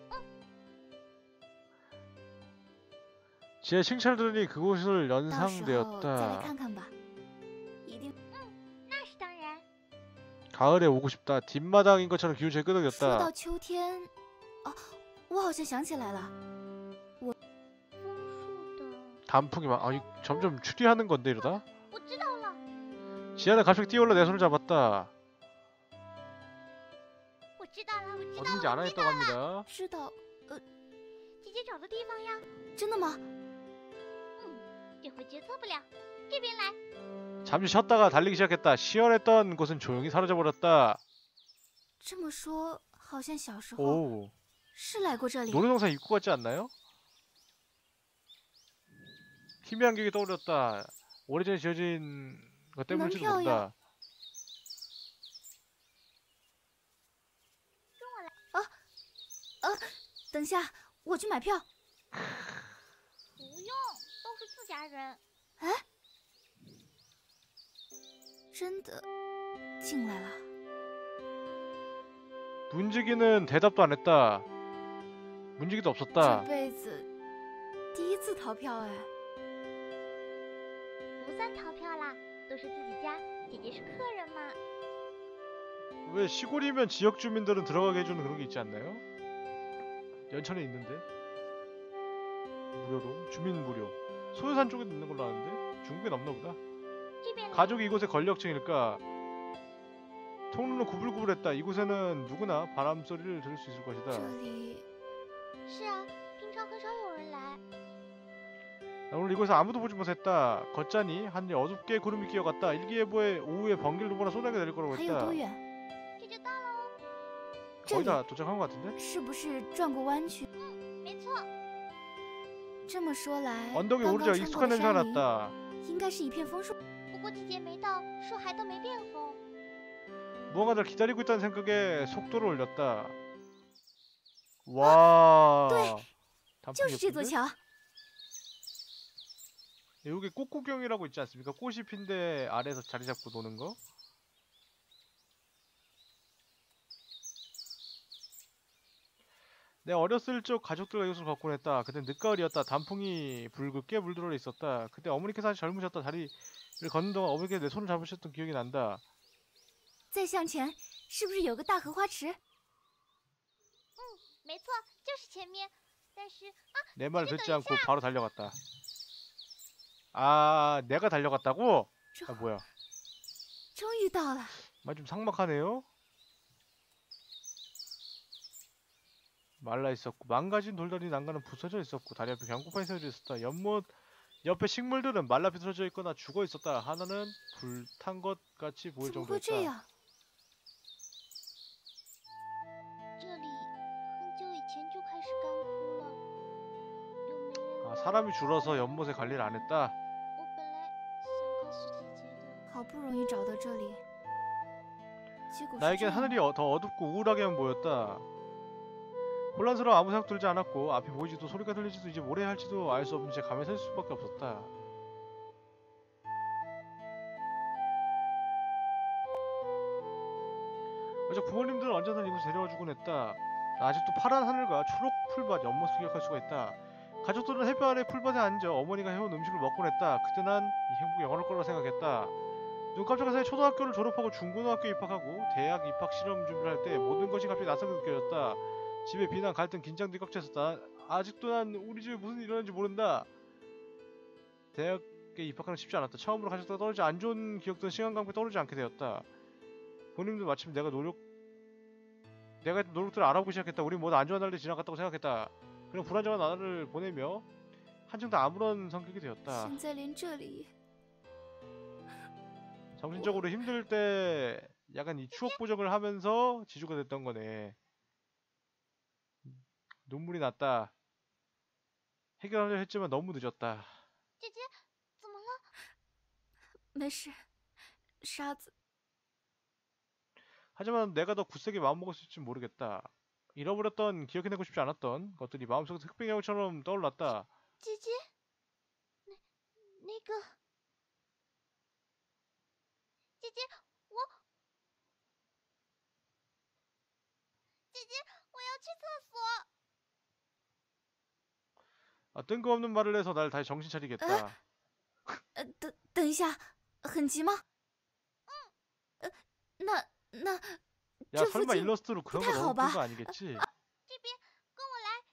제 칭찬을 들으니 그곳을 到时候再来 연상되었다. 看看吧，一定。 那是当然。 가을에 오고 싶다. 뒷마당인 것처럼 기운차게 说到 끄덕였다. 秋天，哦，我好像想起来了， 枫树的， 단풍이 막 아니 점점 추리하는 건데 이러다. 我知道了， 지하는 갑자기 뛰어올라 내 손을 잡았다. 我知道了，我知道 어딘지 了， 안 我知 하겠다고 道了， 합니다. 知道？ 姐姐找的地方呀。 真的吗？ 这回决策不了，这边来。 잠시 쉬었다가 달리기 시작했다. 시원했던 곳은 조용히 사라져버렸다. 这么说，好像小时候 오, 是来过这里。 놀이동산 입구 같지 않나요? 희미한 기억이 떠올렸다. 오래전에 지어진 것 때문일지도 門票呀。 모른다. 跟我来。 等下，我去买票。 不用，都是自家人。 真的进来了。 문지기는 대답도 안 했다. 문지기도 这 없었다. 辈子第一次逃票哎。 不算逃票啦，都是自己家，姐姐是客人嘛。 왜 시골이면 지역 주민들은 들어가게 해주는 그런 게 있지 않나요? 연천에 있는데 무료로 주민 무료. 소요산 쪽에도 있는 걸로 아는데 중국엔 없나 보다. 这边来。 가족이 이곳의 권력층일까? 통로는 구불구불했다. 이곳에는 누구나 바람 소리를 들을 수 있을 这 것이다. 里是啊，平常很少有人来。 나 오늘 이곳에 아무도 보지 못했다. 걷자니 하늘에 어둡게 구름이 끼어갔다. 일기예보에 오후에 번개를 누구나 쏟아게 내릴 거라고 还有 했다. 多远？ 这就到了哦。 这 거의 里 다 도착한 것 같은데? 是不是转过弯去？ 没错， 这么说来， 언덕에 刚 오르자 刚穿 익숙한 过的 냄새가 山林 났다. 应该是一片枫树。 不过季节没到，树还都没变红。 무언가 날 기다리고 있다는 생각에 속도를 올렸다. 와. 就是 단풍이 这座 예쁜데? 桥。 여기 꽃구경이라고 있지 않습니까? 꽃이 핀데 아래에서 자리 잡고 노는 거? 내 어렸을 적 가족들과 이곳을 걷곤 했다. 그때 늦가을이었다. 단풍이 붉게 물들어 있었다. 그때 어머니께서 아직 젊으셨다. 다리를 걷는 동안 어머니께서 내 손을 잡으셨던 기억이 난다. 再向前，是不是有个大荷花池？ 没错，就是前面。但是啊， 내 말을 듣지 等一 않고 바로 달려갔다. 아, 내가 달려갔다고? 这 아, 뭐야? 终于到了。 말 좀 삭막하네요. 말라 있었고 망가진 돌다리 난간은 부서져 있었고 다리 앞에 경고판이 세워져 있었다. 연못 옆에 식물들은 말라 비틀어져 있거나 죽어 있었다. 하나는 불탄 것 같이 보일 怎么会这 정도였다. 样？ 这里很久以前就开始干枯了，有没人 아, 사람이 줄어서 연못에 관리를 안 했다. 我本来想告诉姐姐的。 好不容易找到这里，结果是这 나에겐 样。 하늘이 어- 더 어둡고 우울하게만 보였다. 혼란스러워 아무 생각 들지 않았고 앞이 보이지도 소리가 들리지도 이제 뭘 해야 할지도 알 수 없는 채 가만히 설 수밖에 없었다. 어제 부모님들은 언제나 이곳에 데려와 주곤 했다. 아직도 파란 하늘과 초록 풀밭 연못을 기억할 수가 있다. 가족들은 햇볕 아래 풀밭에 앉아 어머니가 해온 음식을 먹곤 했다. 그때 난 이 행복이 영원할 거라고 생각했다. 눈 깜짝한 사이 초등학교를 졸업하고 중고등학교에 입학하고 대학 입학 실험 준비를 할 때 모든 것이 갑자기 낯설게 느껴졌다. 집에 비난, 갈등, 긴장들이 꽉 찼었다. 아직도 난 우리 집에 무슨 일이 일어나는지 모른다. 대학에 입학하는 게 쉽지 않았다. 처음으로 가족들과 떨어지 안 좋은 기억들은 시간과 함께 떠오르지 않게 되었다. 부모님도 마침 내가 노력 내가 했던 노력들을 알아보기 시작했다. 우리 모두 안 좋은 날들이 지나갔다고 생각했다. 그리고 불안정한 나날을 보내며 한층 더 아무런 성격이 되었다. 现在连这里， 정신적으로 힘들 때 약간 이 추억 보정을 하면서 지주가 됐던 거네. 눈물이 났다. 해결하려 했지만 너무 늦었다. 姐姐，怎么了？ 没事，沙子， 하지만 내가 더 굳세게 마음먹었을지 모르겠다. 잃어버렸던, 기억해내고 싶지 않았던 것들이 마음속에서 흑백야구처럼 떠올랐다. 姐姐，那那个，姐姐，我，姐姐，我要去厕所。 아, 뜬금없는 말을 해서 날 다시 정신 차리겠다. 呃，等等一下，很急吗？呃，那那 야, 这附 설마 近 일러스트로 그런 거 부탁 넣은 봐. 거 아니겠지? 这边，跟我来。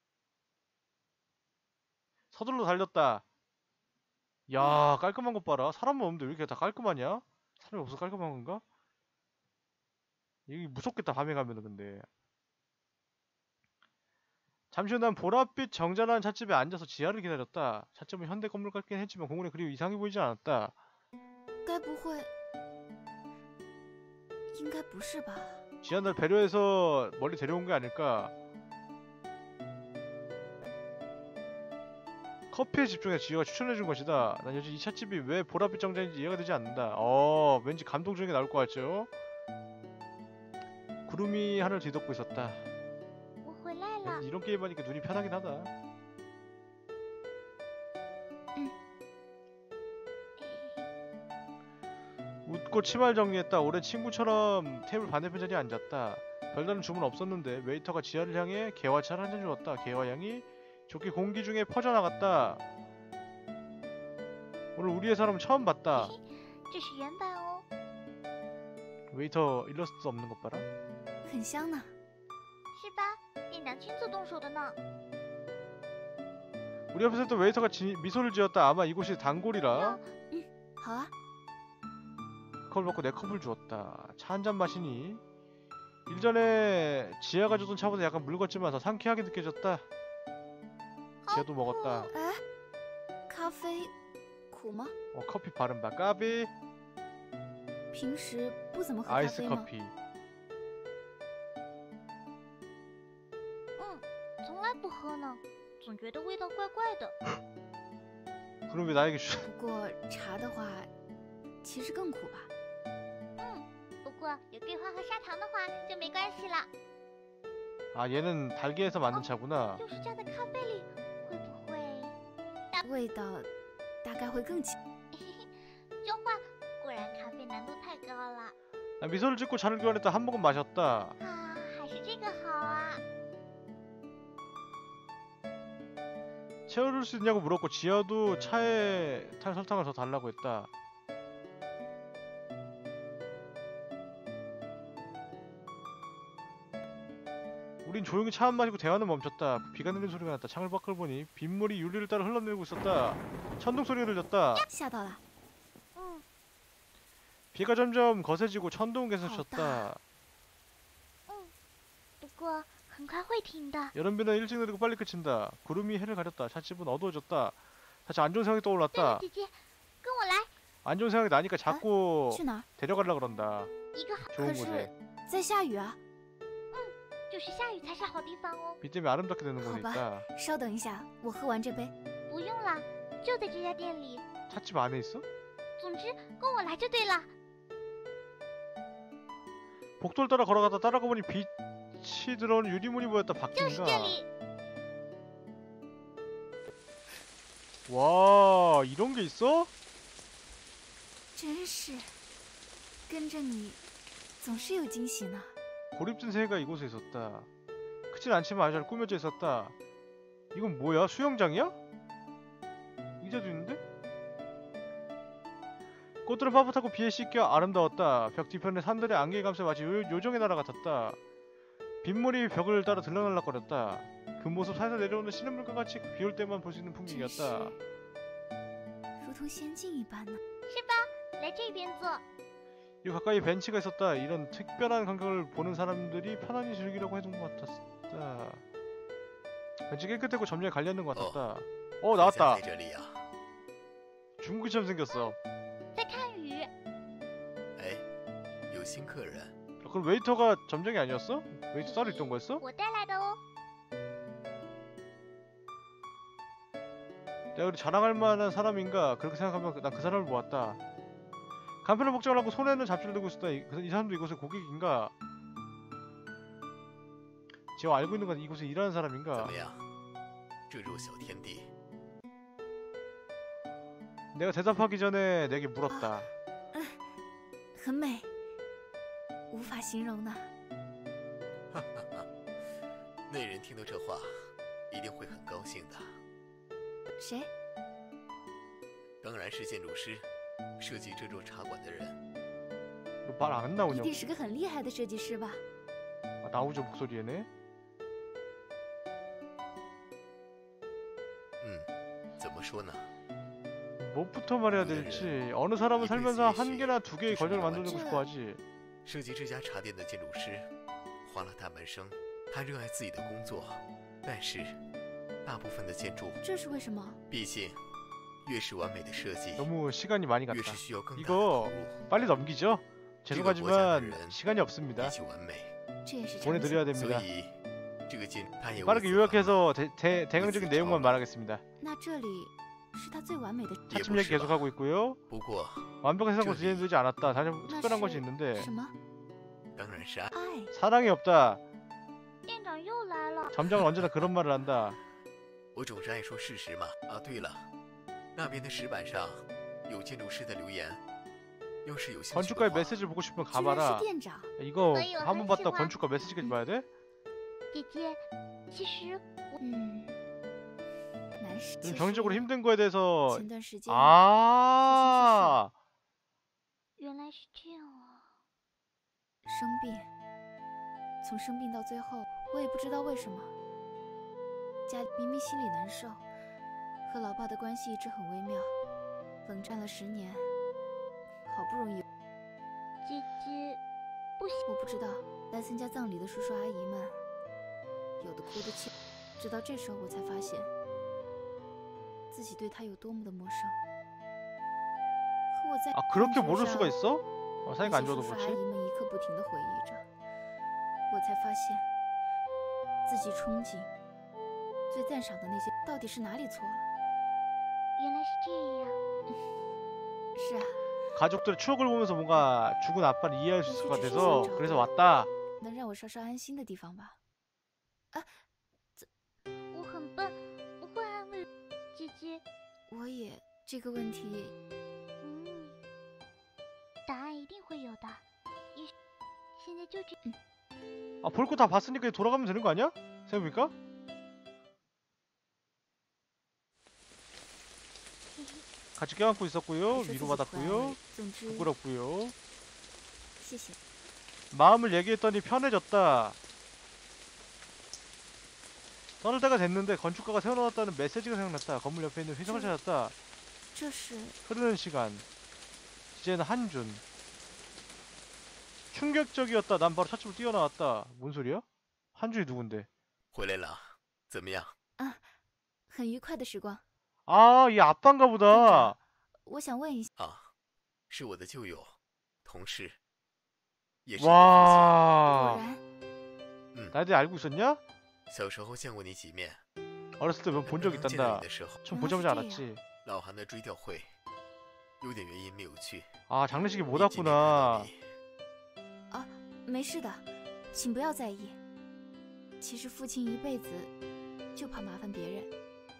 서둘러 달렸다. 야, 깔끔한 것 봐라. 사람은 없는데 왜 이렇게 다 깔끔하냐? 사람이 없어서 깔끔한 건가? 이게 무섭겠다, 밤에 가면은 근데. 잠시 후 난 보랏빛 정자라는 찻집에 앉아서 지하를 기다렸다. 찻집은 현대 건물 같긴 했지만 공원에 그리 이상해 보이지 않았다. 该不会，应该不是吧？ 지하 날 배려해서 멀리 데려온 게 아닐까. 커피에 집중해 지혜가 추천해준 것이다. 난 요즘 이 찻집이 왜 보랏빛 정자인지 이해가 되지 않는다. 어, 왠지 감동적인 게 나올 것 같죠? 구름이 하늘을 뒤덮고 있었다. 我回来了。 이런 게임 하니까 눈이 편하긴 하다. 웃고 치마를 정리했다. 오랜 친구처럼 테이블 반대편 자리에 앉았다. 별다른 주문 없었는데 웨이터가 지하를 향해 개화차를 한 잔 주었다. 개화향이 좋게 공기 중에 퍼져나갔다. 오늘 우리의 사람은 처음 봤다. 这是原版哦。 웨이터 일러스트 없는 것 봐라. 很香呢。 是吧？店长亲自动手的呢。 우리 옆에서 또 웨이터가 지, 미소를 지었다. 아마 이곳이 단골이라. 好啊， 컵을 먹고 내 컵을 주었다. 차 한 잔 마시니 일전에 지하가 주던 차보다 약간 묽었지만 더 상쾌하게 느껴졌다. 지하도 먹었다. 哎，咖啡苦吗？ 어, 커피 발음 봐. 까비 平时不怎么喝咖 아이스 啡吗？ 커피. 嗯，从来不喝呢，总觉得味道怪怪的。 그럼 왜 나에게 주... 不过茶的话，其实更苦吧？ 嗯，不过有桂花和砂糖的话就没关系了。 아, 얘는 달걀에서 만든 차구나. 要是加在咖啡里，会不会？ 味道大概会更强。 交换，果然咖啡难度太高了。 나 미소를 짓고 잔을 교환했다. 한 모금 마셨다. 啊，还是这个好啊。 채워줄 수 있냐고 물었고 지하도 차에 탄 설탕을 더 달라고 했다. 우린 조용히 차 한 마시고 대화는 멈췄다. 비가 내리는 소리가 났다. 창을 밖을 보니 빗물이 유리를 따라 흘러내리고 있었다. 천둥 소리가 들렸다. 吓到了。 嗯， 비가 점점 거세지고 천둥 계속 쳤다. 不过很快会停的。 여름비는 일찍 내리고 빨리 그친다. 구름이 해를 가렸다. 찻집은 어두워졌다. 다시 안 좋은 생각이 对了， 떠올랐다. 姐姐，跟我来， 안 좋은 생각이 나니까 자꾸 去哪儿？ 데려가려 그런다. 一个好， 좋은 可是 곳에. 在下雨啊！ 就是下雨才是好地方哦。 비 때문에 아름답게 되는 곳에 봐봐. 있다. 稍等一下，我喝完这杯。 不用啦，就在这家店里。 찻집 안에 있어? 总之，跟我来就对了。 복도를 따라 걸어가다 따라가 보니 빛이 들어오는 유리문이 보였다. 就是这 바뀐가? 里。 와, 이런 게 있어? 真是，跟着你总是有惊喜呢。 고립된 새가 이곳에 있었다. 크진 않지만 아주 잘 꾸며져 있었다. 이건 뭐야? 수영장이야? 의자도 있는데? 꽃들은 빳빳하고 비에 씻겨 아름다웠다. 벽 뒤편에 산들의 안개에 감싸 마치 요, 요정의 나라 같았다. 빗물이 벽을 따라 들락날락거렸다. 그 모습 살살 내려오는 시냇물과 같이 비 올 때만 볼 수 있는 真是 풍경이었다. 如同仙境一般呢。 是吧？来这边坐。 이 가까이 벤치가 있었다. 이런 특별한 광경을 보는 사람들이 편안히 즐기려고 해둔 것 같았다. 벤치 깨끗하고 점령에 갈렸는 것 같았다. 어, 好像 나왔다. 在这里呀、 중국처럼 생겼어. 在看雨。 哎，有新客人。 그럼 웨이터가 점쟁이 아니었어? 웨이터 따로 있던 거였어? 我带来的哦。 내가 우리 자랑할 만한 사람인가? 그렇게 생각하면 난 그 사람을 보았다. 간편한 복장을 하고 손에는 잡지를 들고 있었다. 이, 이 사람도 이곳의 고객인가? 지금 알고 있는 건 이곳에 일하는 怎 사람인가? 么样？这弱小天地， 내가 대답하기 전에 내게 물었다. 很美，无法形容呢。 哈哈哈！那人听到这话，一定会很高兴的。 谁？ 当然是建筑师，设计这座茶馆的人。 말 안 一 나오냐고. 定是个很厉害的设计师吧？ 아, 나오죠 목소리에네. 嗯，怎么说呢？ 뭐부터 말해야 될지. 어느 사람은 살면서 한 개나 두 개의 걸작을 만들고 싶어 하지. 设计这家茶店的建筑师花了大半生，他热爱自己的工作，但是大部分的建筑， 这是为什么？ 毕竟越是完美的设计， 너무 시간이 많이 越 갔다. 是需要更大的 이거 投入， 빨리 넘기죠? 죄송하지만 시간이 없습니다. 比起完美， 这也是常 보내드려야 识。 所 됩니다. 以这个建他也为 빠르게 此 요약해서 대, 대, 대강적인 내용만 말하겠습니다. 那这里是他最完美的。 也 아침 不 얘기 是吧 계속하고 있고요. 不过 완벽한 세상으로 저기- 디자인되지 않았다. 다시 한번 那 특별한 것이 是 있는데 什么？ 当然是爱。 爱。 사랑이 없다. 店长又来了。 점장은 언제나 그런 말을 한다. 我总是爱说事实嘛。啊，对了，那边的石板上有建筑师的留言，要是有兴趣 건축가의 的话， 메시지를 보고 싶으면 居然是 가봐라. 店长。 이거 저희 한 번 어떤 봤다 시간- 건축가 메시지까지 봐야 돼? 姐姐，其实嗯，难是。 좀 其 경제적으로 实 힘든 거에 대해서 前段时间 아 原来是这样啊。 生病，从生病到最后，我也不知道为什么，家里明明心里难受，和老爸的关系一直很微妙，冷战了十年，好不容易， 姐姐，不行， 我不知道来参加葬礼的叔叔阿姨们，有的哭得泣，直到这时候我才发现，自己对他有多么的陌生。和我在 아 그렇게 饭桌 모를 上 수가 있어? 어, 那 사이가 些 안 叔 좋아도 叔阿 그렇지? 姨们一刻不停地回忆着，我才发现自己憧憬、最赞赏的那些到底是哪里错了？ 原来是这样。 是啊， 가족들의 추억을 보면서 뭔가 죽은 아빠를 이해할 이게 수가 진짜 돼서 진짜 그래서 왔다. 能让我稍稍安心的地方吧。 我很笨，不会安慰姐姐。 我也这个问题， 嗯，答案一定会有的。也许现在就这。 아 볼 거 다 봤으니까 이제 돌아가면 되는 거 아니야? 생각해보니까? 같이 껴안고 있었고요. 我说自己不安 위로받았고요. 慰。总之， 부끄럽고요. 谢谢。 마음을 얘기했더니 편해졌다. 떠날 때가 됐는데 건축가가 세워놓았다는 메시지가 생각났다. 건물 옆에 있는 휘성을 찾았다. 这是 흐르는 시간. 이제는 한준. 충격적이었다. 난 바로 차집으로 뛰어나왔다. 뭔 소리야? 한준이 누군데? 回来了，怎么样？ 很愉快的时光。 아, 얘 아빠인가 队 보다. 长，我想问一下， 啊，是我的旧友，同事，也是你的父 와. 果然亲。嗯， 나에 대해 알고 있었냐? 小时候见过你几面， 어렸을 때 몇 본 但 적 刚刚见到 있단다. 你的时候， 좀 보자마자 알았지. 老韩的追悼会有点原因没有去。 아, 장례식에 못 你今天看到 왔구나. 你， 没事的，请不要在意。其实父亲一辈子就怕麻烦别人。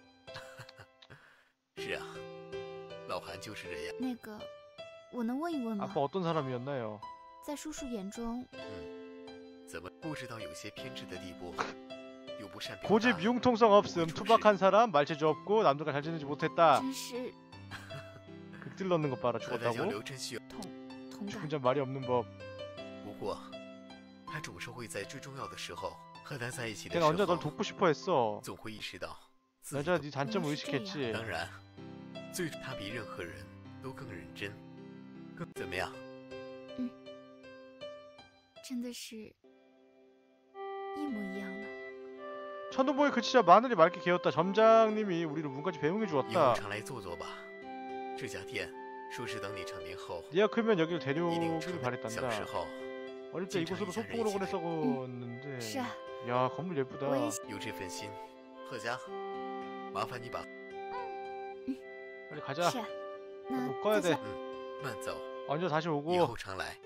是啊，老韩就是这样。 那个，我能问一问吗？ 아빠 어떤 사람이었나요? 在叔叔眼中， 怎么不知道有些偏执的地步，又不善表达？ 고집 융통성 없음, 투박한 사람, 말재주 없고 남들과 잘 지내지 못했다. 真是 극딜 넣는 것 봐라. 和他交 죽었다고? 流真需要。 同同感。 혼자 말이 없는 법. 不过，他总是会在最重要的时候和他在一起的 내가 언제 时 널 候， 돕고 싶어 했어. 总会意识到自己 여자 的 네 단점을 음, 의식했지. 当然，最他比任何人都更认真，更怎么样？ 真的是一模一样呢。 천둥보에 그치자 마늘이 맑게 개었다. 점장님이 우리를 문까지 배웅해 以后 주었다. 常来坐坐吧。这家店说是等你成年后 네가 크면 여길 一定 데려오길 成为。小 바랬단다. 时候 어릴 때 이곳으로 소풍을 오곤 했었는데. 是啊， 야, 건물 예쁘다. 我也有这份心，贺佳，麻烦你把 빨리 가자. 是啊。那 못 가야 再 돼. 见。 慢走， 언제 다시 以 오고. 后常来。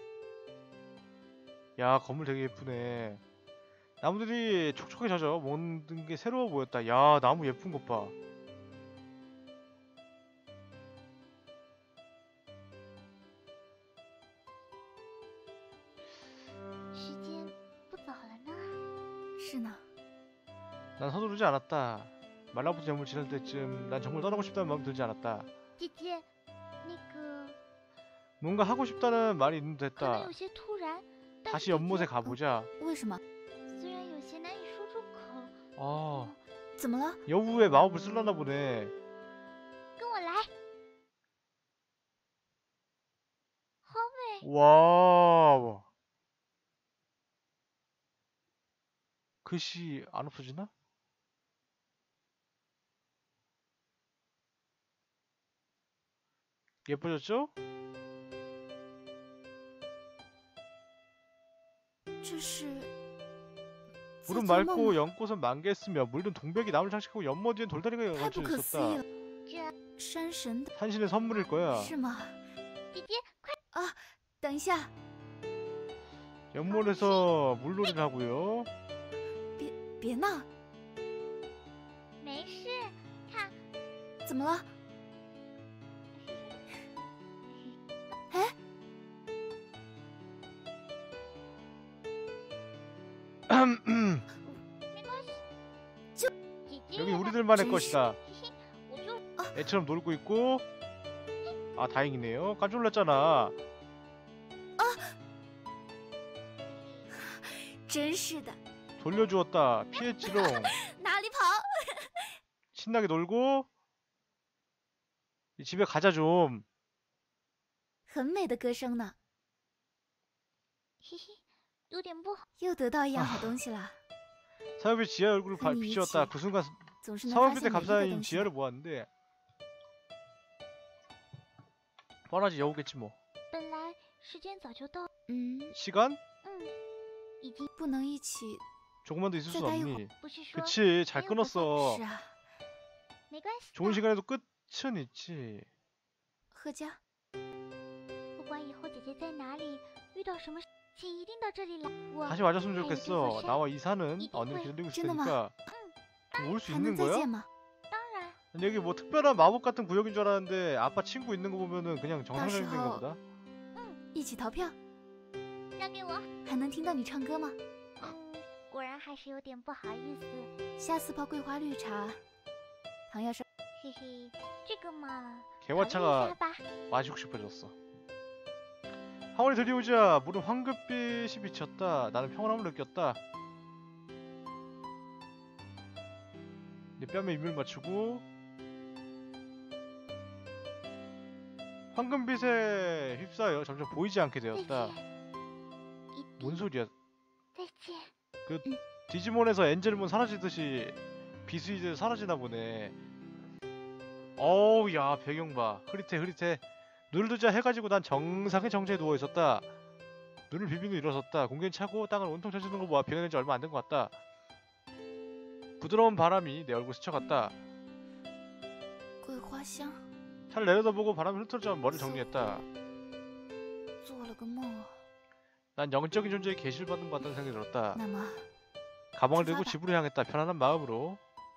야, 건물 되게 예쁘네. 나무들이 촉촉해 젖어 모든 게 새로워 보였다. 야, 나무 예쁜 것 봐. 时间不早了呢。 是呢， 난 서두르지 않았다. 말라붙은 연물 지날 때쯤 난 정말 떠나고 싶다는 마음이 들지 않았다. 姐姐，那个 뭔가 하고 싶다는 말이 있는 可能 됐다. 有些突然，但是 다시 姐 연못에 姐 가보자. 为什么？ 虽然有些难以说出口， 아, 怎么了？ 여우의 마법을 쓸려나 보네. 跟我来。好美， 와. 글씨 안 없어지나? 예뻐졌죠? 这是 물은 在做梦 맑고 吗 연꽃은 만개했으며 물든 동백이 나무를 장식하고 연못 위엔 돌다리가 太不 걸쳐 可思议 있었다. 了！ 这山神的 산신의 선물일 거야. 是吗？ 姐姐快， 等一下， 연못에서 물놀이를 하고요. 别闹！ 没事，看， 怎么了？ 没关系。 就姐姐 여기 呢 우리들만의 진실. 것이다. 嘿嘿，我就 애처럼 놀고 있고. 아, 다행이네요. 깜짝 놀랐잖아. 真是的， 돌려주었다. 피했지롱. 哪里跑？ 신나게 놀고. 이 집에 가자 좀. 很美的歌声呢， 嘿嘿，有点不好。 又得到一样好东西了。 사유비 지하 얼굴을 바- 흔히 비추었다. 있지. 그 순간 总是能发 사유비 때 现美丽的 감사인 东西 지하를 的。 모았는데 뻔하지 여우겠지 뭐. 本来时间早就到， 嗯， 시간? 嗯，已经不能一起。 조금만 더 있을 수 자, 나 이거- 없니? 不是说 그치, 잘 이거 끊었어. 是啊， 没关系的。 좋은 시간에도 끝은 있지. 贺佳， 不管以后姐姐在哪里，遇到什么事，请一定到这里来。我 다시 와줬으면 아유, 좋겠어. 그 나와 이 산은 이거 언니 왜- 기다리고 있을 진짜 테니까. 올 수 还 있는 能再 거야? 见吗？ 当然， 여기 뭐 특별한 마법 같은 구역인 줄 알았는데 아빠 친구 있는 거 보면은 그냥 정상적인 데인가 다시 보다. 一起逃票， 交给我。 还能听到你唱歌吗？ 嗯，果然还是有点不好意思。 下次泡桂花绿茶，糖要稍。 嘿嘿，这个嘛，考虑一 개화차가 下吧。 마시고 싶어졌어. 하원이 들이오자 물은 황금빛이 비쳤다. 나는 평온함을 느꼈다. 내 뺨에 입을 맞추고 황금빛에 휩싸여 점점 보이지 않게 姐 되었다. 姐， 뭔 소리야? 再见。 그 디지몬에서 엔젤몬 사라지듯이 비스이즈 사라지나 보네. 어우 야 배경 봐. 흐릿해 흐릿해. 눈을 뜨자 해가지고 난 정상의 정체에 누워 있었다. 눈을 비비고 일어섰다. 공기는 차고 땅을 온통 젖주는 거 보아 비가 내린 지 얼마 안 된 것 같다. 부드러운 바람이 내 얼굴 스쳐갔다. 桂花香， 잘 내려다보고 바람이 흐트러져 머리를 정리했다. 做了个梦。 난 영적인 존재에 계실받는 것 같다는 생각이 들었다. 那么， 가방을 들고 집으로 향했다. 편안한 마음으로.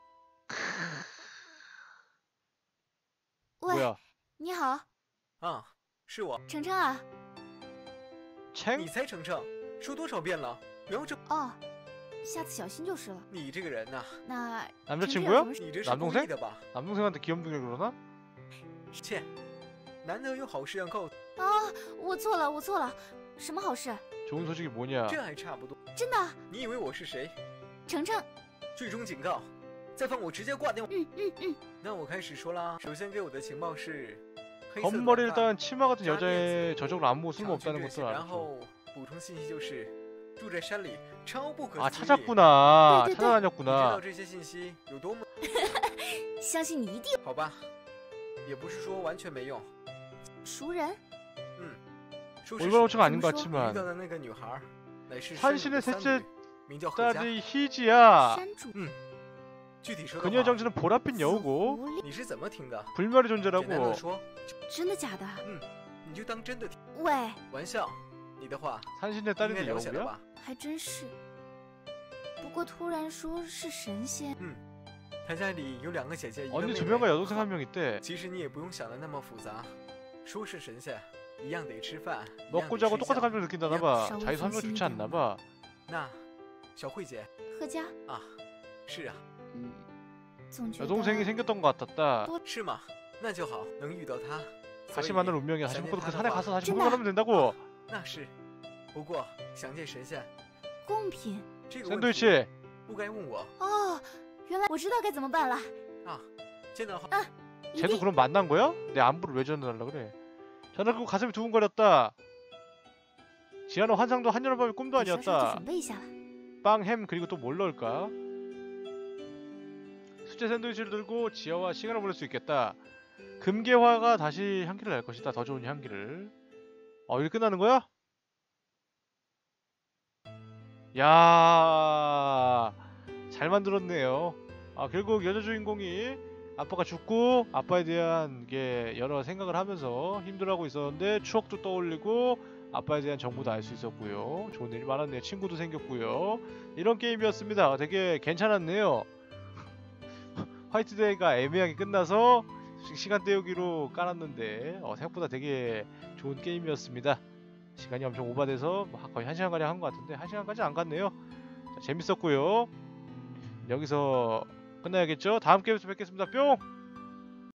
喂， 뭐야? 你好， 啊，是我， 程程啊。 챙? 你才程程，说多少遍了，不要这， 哦，下次小心就是了。 你这个人呐、 那 남자친구야? 程程有什么事你这是 남동생 故意的吧？ 남동생한테 귀염둥이 그러나? 切，难得有好事要告， 啊，我错了，我错了。什么好事？ 좋은 소식이 뭐냐? 这还差不多。 真的， 你以为我是谁？ 程程。 最终警告，再放我直接挂电话。 嗯嗯嗯。 那我开始说啦。首先给我的情报是，黑色短 겉머리를 发 딴 치마 같은 자, 여자의 저쪽으로 안무 长 쓸모없다는 裙这些 것도 然 알았죠. 后补充信息就是住在山里，超不可 아 思议。 찾았구나. 对对对你知道 찾아다녔구나. 这些信息有多么？ 相信你一定好吧，也不是说完全没用。 熟人。 说是 올바로치가 아닌 것 怎么说遇 같지만 到的那个女孩乃是 산신의 山 셋째 女，名叫贺佳。 딸이 희지야. 山主。 具体说的 그녀의 话， 정체는 보랏빛 紫 여우고 狐狸你是怎么听的？ 불멸의 简单的 존재라고. 说， 真的假的？ 你就当真的听。 喂， 玩笑，你的话 산신의 应该 딸인데 了解了 여우야? 吧？ 还真是。不过突然说是神仙， 他家里有两个姐姐，一个 언니 妹 두 妹。 명과 여동생 한 명 있대. 其实你也不用想的那么复杂，说是神仙，一样得吃饭，一样 먹고 得 자고 睡 똑같은 觉。 감정을 느낀다나봐. 야, 자기 성격 좋지 않나봐. 那，小慧姐， 贺佳。 是啊， 嗯，总觉得 여동생이 생겼던 것 같았다. 是吗？那就好，能遇到她。所 다시 以 만날 운명이야. 다시 먹고 그 산에 가서 다시 진짜? 물건하면 된다고. 那是，不过想见神仙贡品。 这个问题 샌드위치. 不该问我。 哦，原来我知道该怎么办了。 见到后， 一 쟤도 定 그럼 만난 거야? 내 안부를 왜 전해달라 그래? 전화 끊고 가슴이 두근거렸다. 지아는 환상도 한여름밤의 꿈도 你稍稍去 아니었다. 准备一下了。 빵, 햄 그리고 또 뭘 넣을까? 수제 샌드위치를 들고 지아와 시간을 보낼 수 있겠다. 금괴화가 다시 향기를 낼 것이다. 더 좋은 향기를. 어 이게 끝나는 거야? 야, 잘 만들었네요. 아 결국 여자 주인공이 아빠가 죽고 아빠에 대한 게 여러 생각을 하면서 힘들어하고 있었는데 추억도 떠올리고 아빠에 대한 정보도 알 수 있었고요. 좋은 일이 많았네요. 친구도 생겼고요. 이런 게임이었습니다. 되게 괜찮았네요. 화이트데이가 애매하게 끝나서 시- 시간 때우기로 깔았는데 어, 생각보다 되게 좋은 게임이었습니다. 시간이 엄청 오바돼서 뭐 거의 한 시간가량 한 것 같은데 한 시간까지 안 갔네요. 자, 재밌었고요. 여기서 끝나야겠죠? 다음 게임에서 뵙겠습니다. 뿅!